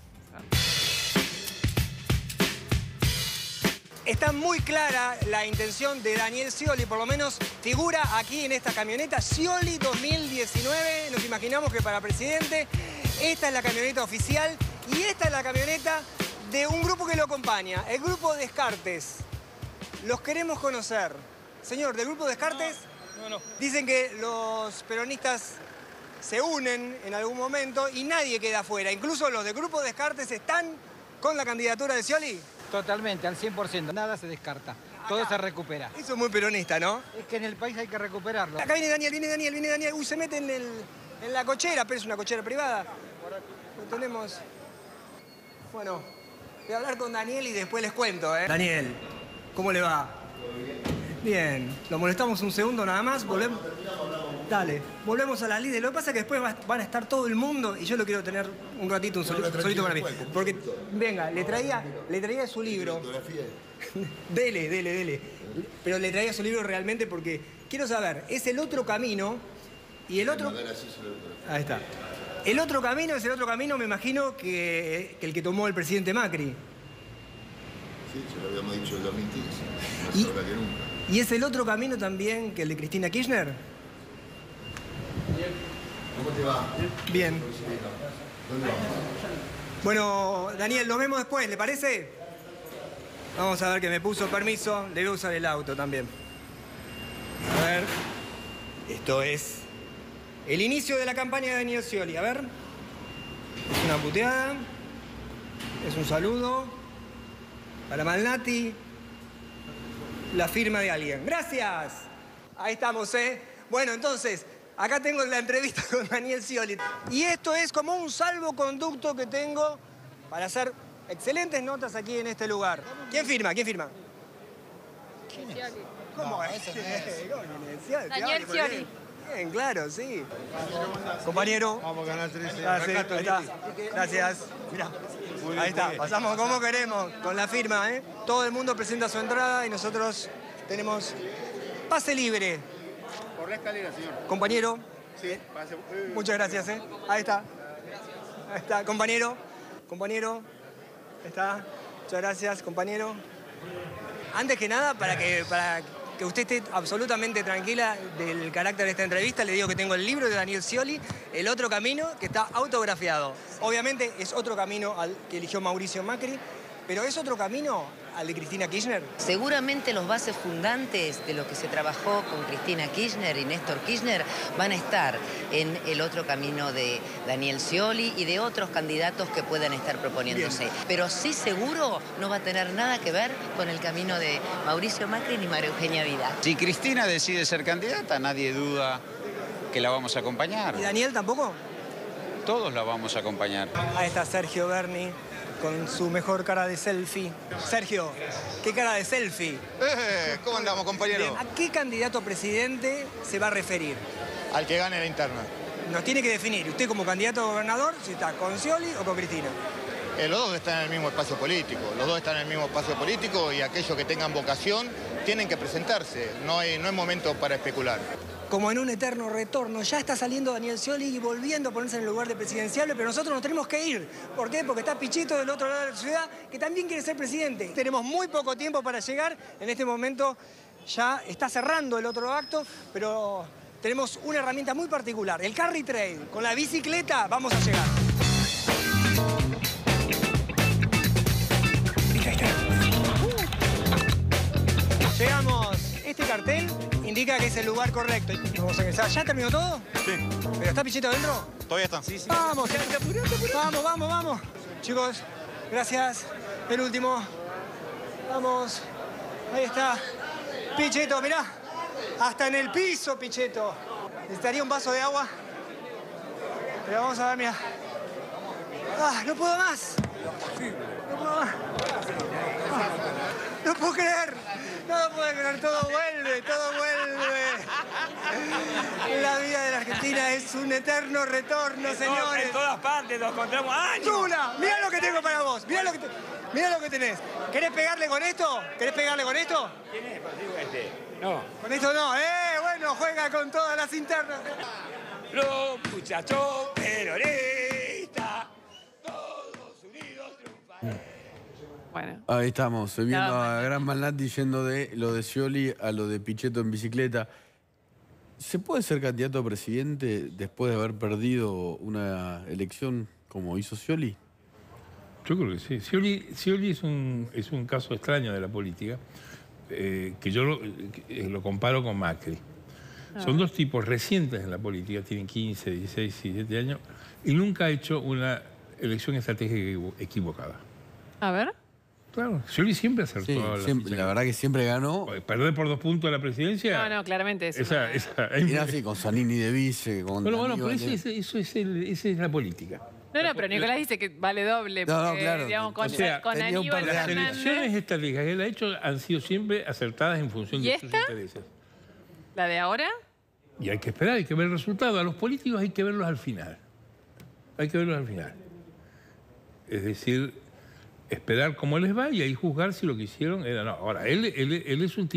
Está muy clara la intención de Daniel Scioli, por lo menos figura aquí en esta camioneta. Scioli dos mil diecinueve, nos imaginamos que para presidente. Esta es la camioneta oficial y esta es la camioneta de un grupo que lo acompaña, el Grupo Descartes. Los queremos conocer. Señor, ¿del Grupo Descartes? No, no, no. Dicen que los peronistas se unen en algún momento y nadie queda afuera. Incluso los del Grupo Descartes están con la candidatura de Scioli. Totalmente, al cien por ciento. Nada se descarta. Todo Acá. se recupera. Eso es muy peronista, ¿no? Es que en el país hay que recuperarlo. Acá viene Daniel, viene Daniel, viene Daniel. Uy, se mete en, el, en la cochera, pero es una cochera privada. Lo tenemos... Bueno, voy a hablar con Daniel y después les cuento, ¿eh? Daniel, ¿cómo le va? Bien. Lo molestamos un segundo nada más. Volvemos... Dale, volvemos a las líderes. Lo que pasa es que después va, van a estar todo el mundo y yo lo quiero tener un ratito, un solito, solito para mí. Porque, venga, le traía, le traía su libro. Dele, dele, dele. Pero le traía su libro realmente porque quiero saber, es el otro camino y el otro... Ahí está. El otro camino es el otro camino, me imagino, que, que el que tomó el presidente Macri. Sí, se lo habíamos dicho el dos mil quince. Más y, ahora que nunca. ¿Y es el otro camino también que el de Cristina Kirchner? ¿Cómo te va? Bien. ¿Dónde vamos? Bueno, Daniel, nos vemos después, ¿le parece? Vamos a ver que me puso permiso. Le voy a usar el auto también. A ver. Esto es el inicio de la campaña de Daniel Scioli. A ver. Es una puteada. Es un saludo. Para Malnati. La firma de alguien. ¡Gracias! Ahí estamos, ¿eh? Bueno, entonces... Acá tengo la entrevista con Daniel Scioli. Y esto es como un salvoconducto que tengo para hacer excelentes notas aquí en este lugar. ¿Quién firma? ¿Quién firma? ¿Quién es? ¿Cómo no, es? Ese no es. ¿Cómo es? Daniel Scioli. Bien, claro, sí. Compañero. Vamos a ganar tres. Gracias. Ahí está. Gracias. Mirá. Ahí está. Pasamos como queremos, con la firma, ¿eh? Todo el mundo presenta su entrada y nosotros tenemos pase libre. Por la escalera, señor. Compañero. Sí, pase. Muchas gracias, ¿eh? Ahí está. Ahí está, compañero. Compañero. Ahí está. Muchas gracias, compañero. Antes que nada, para que, para que usted esté absolutamente tranquila del carácter de esta entrevista, le digo que tengo el libro de Daniel Scioli, El otro camino, que está autografiado. Obviamente es otro camino al que eligió Mauricio Macri, pero es otro camino al de Cristina Kirchner. Seguramente los bases fundantes de lo que se trabajó con Cristina Kirchner y Néstor Kirchner van a estar en el otro camino de Daniel Scioli y de otros candidatos que puedan estar proponiéndose. Bien. Pero sí seguro no va a tener nada que ver con el camino de Mauricio Macri ni María Eugenia Vidal. Si Cristina decide ser candidata, nadie duda que la vamos a acompañar. ¿Y Daniel tampoco? Todos la vamos a acompañar. Ahí está Sergio Berni con su mejor cara de selfie. Sergio, ¿qué cara de selfie? Eh, ¿Cómo andamos, compañero? ¿A qué candidato a presidente se va a referir? Al que gane la interna. Nos tiene que definir, usted como candidato a gobernador, si está con Scioli o con Cristina. Eh, los dos están en el mismo espacio político, los dos están en el mismo espacio político y aquellos que tengan vocación tienen que presentarse, no, hay, no es momento para especular. Como en un eterno retorno, ya está saliendo Daniel Scioli y volviendo a ponerse en el lugar de presidenciable, pero nosotros nos tenemos que ir. ¿Por qué? Porque está Pichetto del otro lado de la ciudad, que también quiere ser presidente. Tenemos muy poco tiempo para llegar, en este momento ya está cerrando el otro acto, pero tenemos una herramienta muy particular, el Carry Trade. Con la bicicleta vamos a llegar. Llegamos. Este cartel indica que es el lugar correcto. Vamos a ingresar. ¿Ya terminó todo? Sí. ¿Pero está Pichetto adentro? Todavía está. Sí, sí. Vamos, vamos, vamos, vamos. Chicos, gracias. El último. Vamos. Ahí está. Pichetto, mirá. Hasta en el piso, Pichetto. Necesitaría un vaso de agua. Pero vamos a ver, mirá. Ah, no puedo más. No puedo más. Ah, no puedo creer. No lo puedo creer. Todo vuelve, todo vuelve. La vida de la Argentina es un eterno retorno, señores. En todas partes nos encontramos años. ¡Tula! Mirá lo que tengo para vos. Mirá lo que, te... Mirá lo que tenés. ¿Querés pegarle con esto? ¿Querés pegarle con esto? ¿Quién es? Digo este. No. Con esto no. Eh, bueno, juega con todas las internas. Los muchachos peronistas, todos unidos triunfan. Bueno. Ahí estamos, viendo No, a Gran Malnati yendo de lo de Scioli a lo de Pichetto en bicicleta. ¿Se puede ser candidato a presidente después de haber perdido una elección como hizo Scioli? Yo creo que sí. Scioli, Scioli es, un, es un caso extraño de la política, eh, que yo lo, que lo comparo con Macri. Ah. Son dos tipos recientes en la política, tienen quince, dieciséis, diecisiete años, y nunca ha hecho una elección estratégica equivocada. A ver. Claro, Scioli siempre acertó. Sí, la, siempre, la verdad que siempre ganó. Perder por dos puntos la presidencia. No, no, claramente eso. Esa, esa, Era así, con Zanini de vice. Con bueno, bueno, pero eso, es, eso es, el, esa es la política. No, no, pero Nicolás dice que vale doble. Porque, no, no, claro. Digamos, con, o sea, con Aníbal las Fernández. elecciones estratégicas que él ha hecho han sido siempre acertadas en función ¿Y de esta? sus intereses. ¿La de ahora? Y hay que esperar, hay que ver el resultado. A los políticos hay que verlos al final. Hay que verlos al final. Es decir, esperar cómo les va y ahí juzgar si lo que hicieron era no. Ahora, él, él, él es un tipo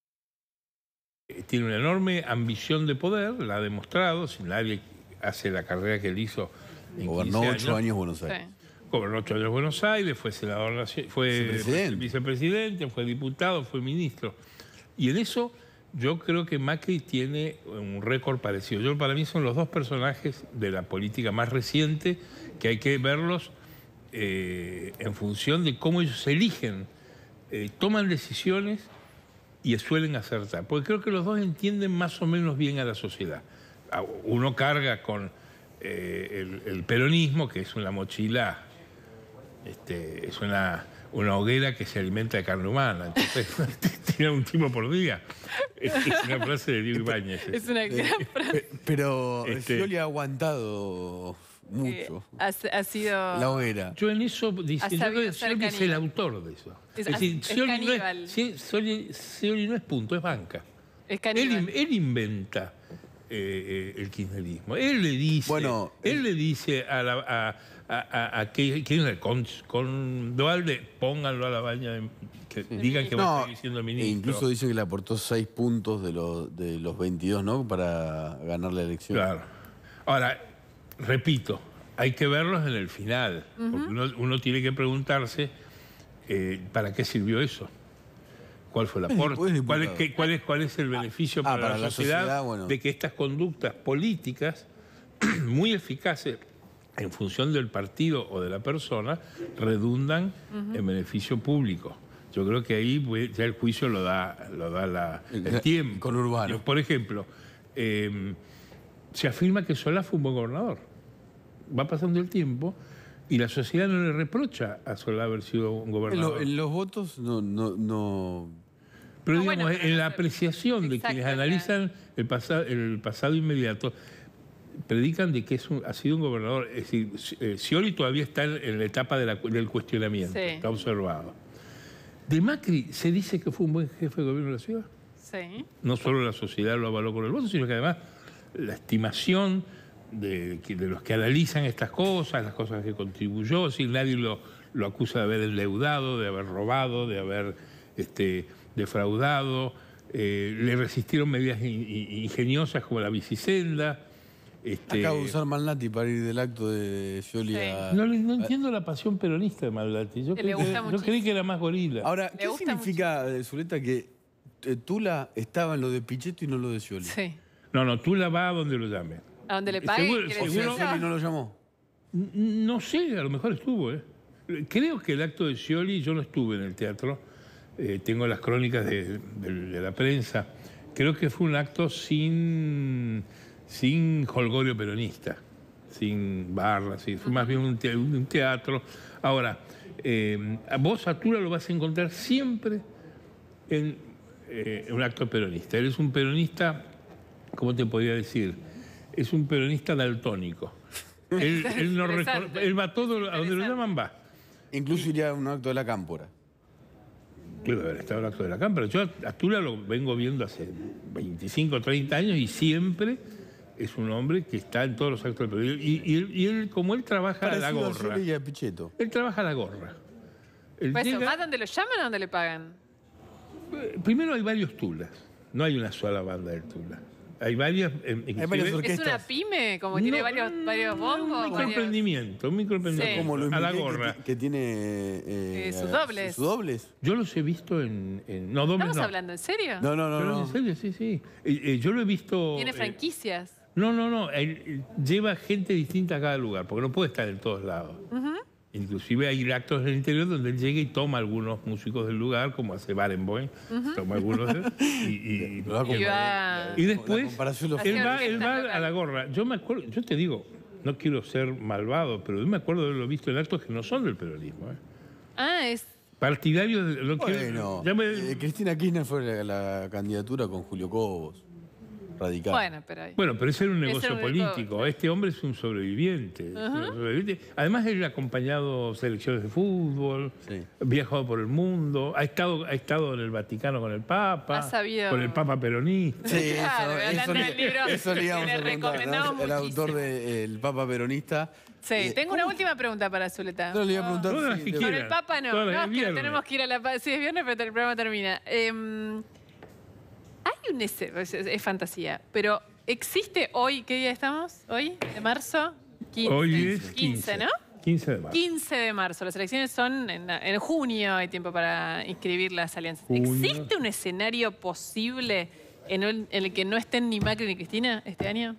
que tiene una enorme ambición de poder, la ha demostrado, si nadie hace la carrera que él hizo en Gobernó quince ocho años. años Buenos Aires. Sí. Gobernó ocho años Buenos Aires, fue senador, fue vicepresidente. vicepresidente, fue diputado, fue ministro. Y en eso yo creo que Macri tiene un récord parecido. Yo, para mí son los dos personajes de la política más reciente que hay que verlos eh, en función de cómo ellos eligen, eh, toman decisiones y suelen acertar. Porque creo que los dos entienden más o menos bien a la sociedad. Uno carga con eh, el, el peronismo, que es una mochila, este, es una, una hoguera que se alimenta de carne humana. Entonces, tiene un tipo por día. Es, es una frase de Diego Ibáñez. Es una gran frase. Pero Este- Scioli ha aguantado mucho. Eh, ha, ha sido... La hoguera. Yo en eso dice, Ha yo sabido creo que ser Scioli es el caníbal. autor de eso. Es- Es, decir, es Scioli no caníbal. es, Sci- Scioli- Scioli no es punto, es banca. Es Él, caníbal. in- él inventa eh, eh, el kirchnerismo. Él le dice, Bueno, él le dice a la a, a, a, a que- ¿quién? con, con Dualde, pónganlo a la baña, de- que digan que va a No, seguir siendo e ministro. incluso dice que le aportó seis puntos de los, de los veintidós, ¿no? Para ganar la elección. Claro. Ahora, repito, hay que verlos en el final, Ujú. porque uno, uno tiene que preguntarse eh, ¿para qué sirvió eso? ¿Cuál fue el aporte? Pues, ¿Cuál es, diputado. qué- cuál es, cuál es el beneficio ah, para, para la la sociedad, sociedad, bueno. de que estas conductas políticas muy eficaces en función del partido o de la persona redundan Ujú. en beneficio público? Yo creo que ahí pues, ya el juicio lo da, lo da la- el tiempo. Con Urbano. Por ejemplo, eh, se afirma que Solá fue un buen gobernador. Va pasando el tiempo y la sociedad no le reprocha a Solá haber sido un En, gobernador. lo- en los votos no, no, no, Pero No, digamos, bueno, pero en no la sé. apreciación de Exacto, quienes claro. analizan el, pasado, el pasado inmediato, predican de que es un- ha sido un gobernador. Es decir, eh, Scioli todavía está en, en la etapa de la- del cuestionamiento, Sí. está observado. De Macri se dice que fue un buen jefe de gobierno de la ciudad. Sí. No solo la sociedad lo avaló con el voto, sino que además la estimación de, que- de los que analizan estas cosas, las cosas que contribuyó, si nadie lo, lo acusa de haber endeudado, de haber robado, de haber este, defraudado, eh, le resistieron medidas in- in- ingeniosas como la bicisenda. Este, Acabo de usar Malnati para ir del acto de Scioli a... no, le- no entiendo la pasión peronista de Malnati. Yo, Le creí gusta que, yo muchísimo. creí que era más gorila. Ahora, Le ¿qué gusta significa, eh, Zuleta, que eh, Tula estaba en lo de Pichetto y no lo de Scioli? Sí. No, no, tú la vas a donde lo llames. A donde le paguen. Seguro- ¿quiere O decir sea, seguro- eso? Scioli no lo llamó. N- No sé, a lo mejor estuvo, ¿eh? Creo que el acto de Scioli, yo no estuve en el teatro, eh, tengo las crónicas de, de- de la prensa, creo que fue un acto sin, sin jolgorio peronista, sin barras, sí, fue más bien un te- un teatro. Ahora, eh, a vos a Tula lo vas a encontrar siempre en eh, un acto peronista. Él es un peronista, ¿cómo te podría decir? Es un peronista daltónico. Él, él no Interesante. recor- él va todo, a donde lo Interesante. llaman va. Incluso iría a un acto de la Cámpora. Debe haber estado en el acto de la Cámara. Yo a Tula lo vengo viendo hace veinticinco, treinta años y siempre es un hombre que está en todos los actos del periodismo. Y, y él, y él, como él trabaja a la Parecido a gorra, Scioli y a Pichetto. él trabaja a la gorra. Él Pues eso, llega- ¿más donde lo llaman o donde le pagan? eh, primero hay varios Tulas, no hay una sola banda de Tula. Hay varias... eh, inclusive- varias ¿Es orquestas. una pyme? Como tiene No, varios, varios bombos. Un varios- microemprendimiento, un microemprendimiento. Sí. Como Luis a la Miguel, gorra. Que, que tiene... eh, Eh, sus a- dobles. ¿Sus dobles? Yo los he visto en... en- no, dobles ¿Estamos no. hablando en serio? No, no, no. Pero no. en serio, sí, sí. Eh, eh, yo lo he visto... Tiene eh, franquicias. no, no, no. él, eh, lleva gente distinta a cada lugar, porque no puede estar en todos lados. Inclusive hay actos en el interior donde él llega y toma algunos músicos del lugar, como hace Barenboim, toma algunos de y, y- Lo va a Y comparar. va... y La después comparación lo él Hace va, él orquestas va a locales. la gorra. Yo me acuerdo, yo te digo, no quiero ser malvado, pero yo me acuerdo de haberlo visto en actos que no son del peronismo. ¿eh? Ah, es... Partidario de lo que... Bueno, ya me- eh, Cristina Kirchner fue la, la candidatura con Julio Cobos, radical. Bueno, pero... ahí- Bueno, pero ese era un Ese negocio era un político. negocio. Este hombre es un sobreviviente. es un sobreviviente. Además, él ha acompañado selecciones de fútbol, Sí. ha viajado por el mundo, ha estado, ha estado en el Vaticano con el Papa, Ha sabido- con el Papa peronista. Sí, Claro, eso, hablando eso, del le- libro eso le que íbamos le a preguntar, ¿no? recomendamos El autor muchísimo. del Papa Peronista. Sí, Eh, tengo una última pregunta para Zuleta. No, le iba a preguntar Todas las si- que de- Con quieran. el Papa no, Todas las- no, es es que viernes. tenemos que ir a la... pa- Sí, es viernes, pero el programa termina. Eh, hay un... ese- Es, es- es fantasía, pero ¿existe hoy, qué día estamos? ¿Hoy? ¿De marzo? quince. Hoy es quince, ¿no? quince de marzo. quince de marzo. Las elecciones son en, en junio, hay tiempo para inscribir las alianzas. Junio. ¿Existe un escenario posible en, el- en el que no estén ni Macri ni Cristina este año?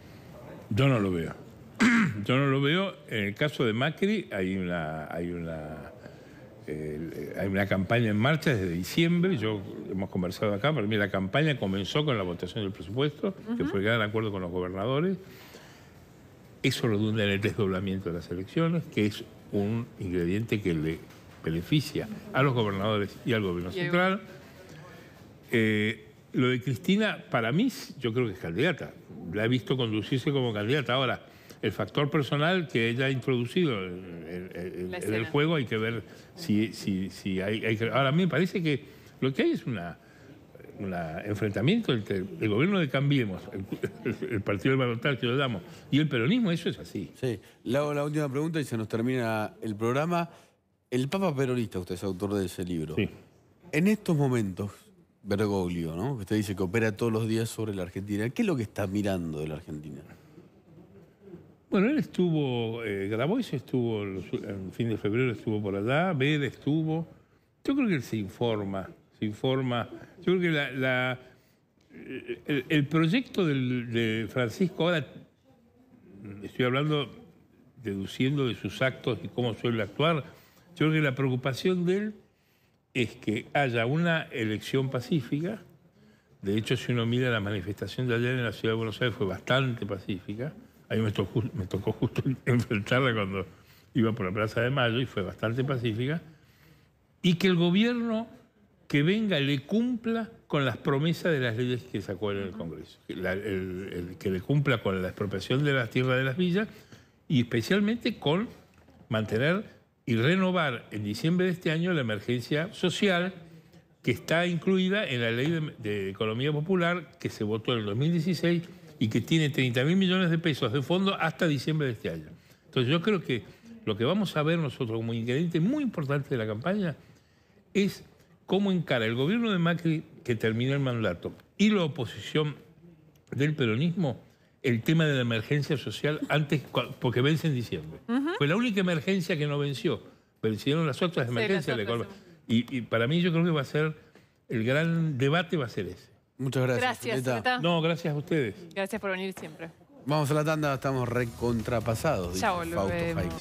Yo no lo veo. Yo no lo veo. En el caso de Macri hay una, hay una, eh, hay una campaña en marcha desde diciembre. Yo hemos conversado acá. Para mí la campaña comenzó con la votación del presupuesto, que fue el gran acuerdo con los gobernadores. Eso redunda en el desdoblamiento de las elecciones, que es un ingrediente que le beneficia a los gobernadores y al gobierno Y al central. Eh, lo de Cristina, para mí, yo creo que es candidata. La he visto conducirse como candidata. Ahora, el factor personal que ella ha introducido en, en- en- La en el escena. juego hay que ver si, si, si hay, hay que... Ahora, a mí me parece que lo que hay es una un enfrentamiento entre el gobierno de Cambiemos, el, el- el partido del balotaje que lo damos, y el peronismo. Eso es así. Sí, le hago la última pregunta y se nos termina el programa. El Papa Peronista, usted es autor de ese libro. Sí. En estos momentos, Bergoglio, ¿no? Que usted dice que opera todos los días sobre la Argentina. ¿Qué es lo que está mirando de la Argentina? Bueno, él estuvo, eh, Grabois estuvo, los- en fin de febrero estuvo por allá, Bede estuvo. Yo creo que él se informa, se informa. Yo creo que la, la- el, el proyecto del- de Francisco, ahora estoy hablando, deduciendo de sus actos y cómo suele actuar, yo creo que la preocupación de él es que haya una elección pacífica. De hecho, si uno mira la manifestación de ayer en la ciudad de Buenos Aires, fue bastante pacífica. A mí me tocó, me tocó justo enfrentarla cuando iba por la Plaza de Mayo y fue bastante pacífica. Y que el gobierno que venga, le cumpla con las promesas de las leyes que sacó en el Congreso. La, el, el, que le cumpla con la expropiación de las tierras de las villas y especialmente con mantener y renovar en diciembre de este año la emergencia social que está incluida en la Ley de, de Economía Popular que se votó en el dos mil dieciséis y que tiene treinta mil millones de pesos de fondo hasta diciembre de este año. Entonces yo creo que lo que vamos a ver nosotros como ingrediente muy importante de la campaña es cómo encara el gobierno de Macri, que terminó el mandato, y la oposición del peronismo, el tema de la emergencia social antes, porque vence en diciembre. Uh-huh. Fue la única emergencia que no venció. Vencieron las otras emergencias. Sí, las otras, sí. y, y para mí yo creo que va a ser, el gran debate va a ser ese. Muchas gracias. Gracias, Zuleta. No, gracias a ustedes. Gracias por venir siempre. Vamos a la tanda, estamos recontrapasados. Ya volvemos.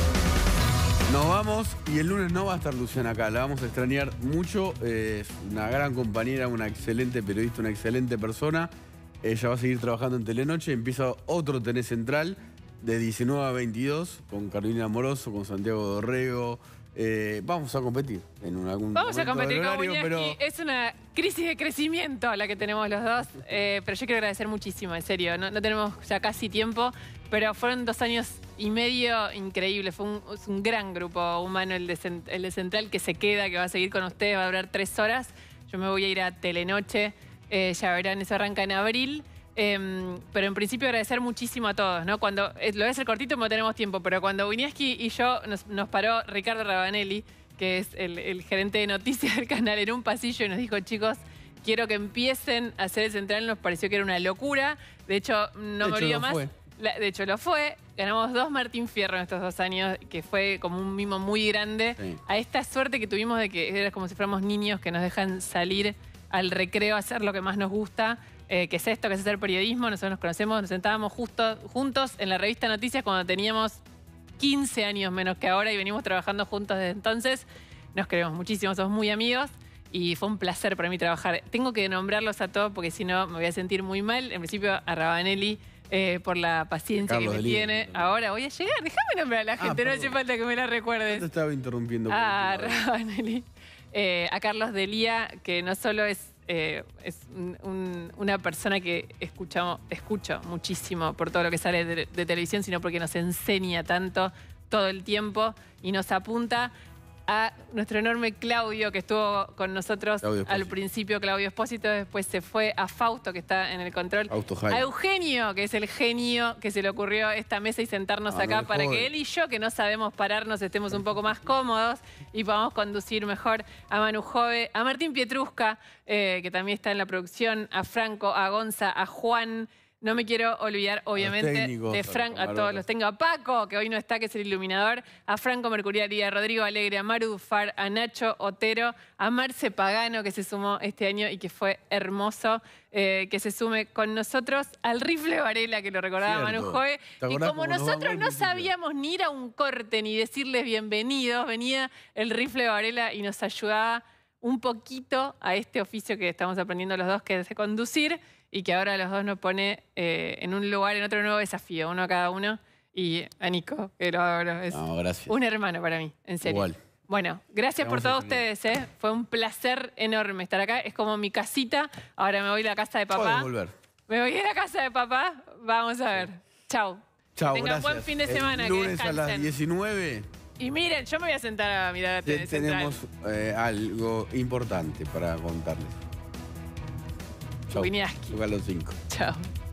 Nos vamos y el lunes no va a estar Luciana acá, la vamos a extrañar mucho. Eh, es una gran compañera, una excelente periodista, una excelente persona. Ella va a seguir trabajando en Telenoche. Empieza otro T N Central de diecinueve a veintidós con Carolina Moroso, con Santiago Dorrego. Eh, vamos a competir en un, algún Vamos a competir con horario, pero... Es una crisis de crecimiento la que tenemos los dos, eh, pero yo quiero agradecer muchísimo, en serio. No, no tenemos ya casi tiempo, pero fueron dos años y medio increíbles. Fue un, un gran grupo humano el de, el de Central que se queda, que va a seguir con ustedes, va a durar tres horas. Yo me voy a ir a Telenoche, eh, ya verán, eso arranca en abril. Eh, pero en principio agradecer muchísimo a todos, ¿no? Cuando, eh, lo voy a hacer cortito porque no tenemos tiempo, pero cuando Wiñaski y yo nos, nos paró Ricardo Rabanelli, que es el, el gerente de noticias del canal, en un pasillo y nos dijo, chicos, quiero que empiecen a hacer el Central, nos pareció que era una locura. De hecho, no me olvido más. La, de hecho, lo fue. Ganamos dos Martín Fierro en estos dos años, que fue como un mimo muy grande. Sí. A esta suerte que tuvimos de que era como si fuéramos niños que nos dejan salir al recreo a hacer lo que más nos gusta. Eh, que es esto, que es hacer periodismo. Nosotros nos conocemos, nos sentábamos justo, juntos en la revista Noticias cuando teníamos quince años menos que ahora y venimos trabajando juntos desde entonces. Nos queremos muchísimo, somos muy amigos y fue un placer para mí trabajar. Tengo que nombrarlos a todos porque si no me voy a sentir muy mal. En principio a Rabanelli eh, por la paciencia Carlos que me tiene. También. Ahora voy a llegar, déjame nombrar a la gente, ah, no hace falta que me la recuerdes. Te estaba interrumpiendo. A Rabanelli, eh, a Carlos Delía, que no solo es Eh, es un, un, una persona que escuchamos, escucho muchísimo por todo lo que sale de, de televisión, sino porque nos enseña tanto todo el tiempo y nos apunta a nuestro enorme Claudio, que estuvo con nosotros al principio, Claudio Espósito, después se fue a Fausto, que está en el control, a Eugenio, que es el genio que se le ocurrió esta mesa y sentarnos ah, acá para que él y yo, que no sabemos pararnos, estemos un poco más cómodos y podamos conducir mejor, a Manu Jove, a Martín Pietrusca, eh, que también está en la producción, a Franco, a Gonza, a Juan. No me quiero olvidar, obviamente, técnicos, de Franco, a todos los tengo. A Paco, que hoy no está, que es el iluminador, a Franco Mercuriali, a Rodrigo Alegre, a Maru Dufar, a Nacho Otero, a Marce Pagano, que se sumó este año y que fue hermoso eh, que se sume con nosotros, al Rifle Varela, que lo recordaba Cierto. Manu Jove, y como nosotros no sabíamos ni ir a un corte ni decirles bienvenidos, venía el Rifle Varela y nos ayudaba un poquito a este oficio que estamos aprendiendo los dos, que es de conducir, y que ahora los dos nos pone eh, en un lugar, en otro nuevo desafío, uno a cada uno. Y a Nico, que lo adoro, es no, un hermano para mí, en serio. Igual. Bueno, gracias por todos ustedes, ¿eh? Fue un placer enorme estar acá. Es como mi casita. Ahora me voy a la casa de papá. Puedes volver. Me voy a la casa de papá. Vamos a ver. Sí. Chau. Chau, Tengan gracias. buen fin de semana. El lunes que a las diecinueve. Y miren, yo me voy a sentar a mirar a T V Tenemos eh, algo importante para contarles. Chau. Wiñaski. Juega a los cinco. Chao.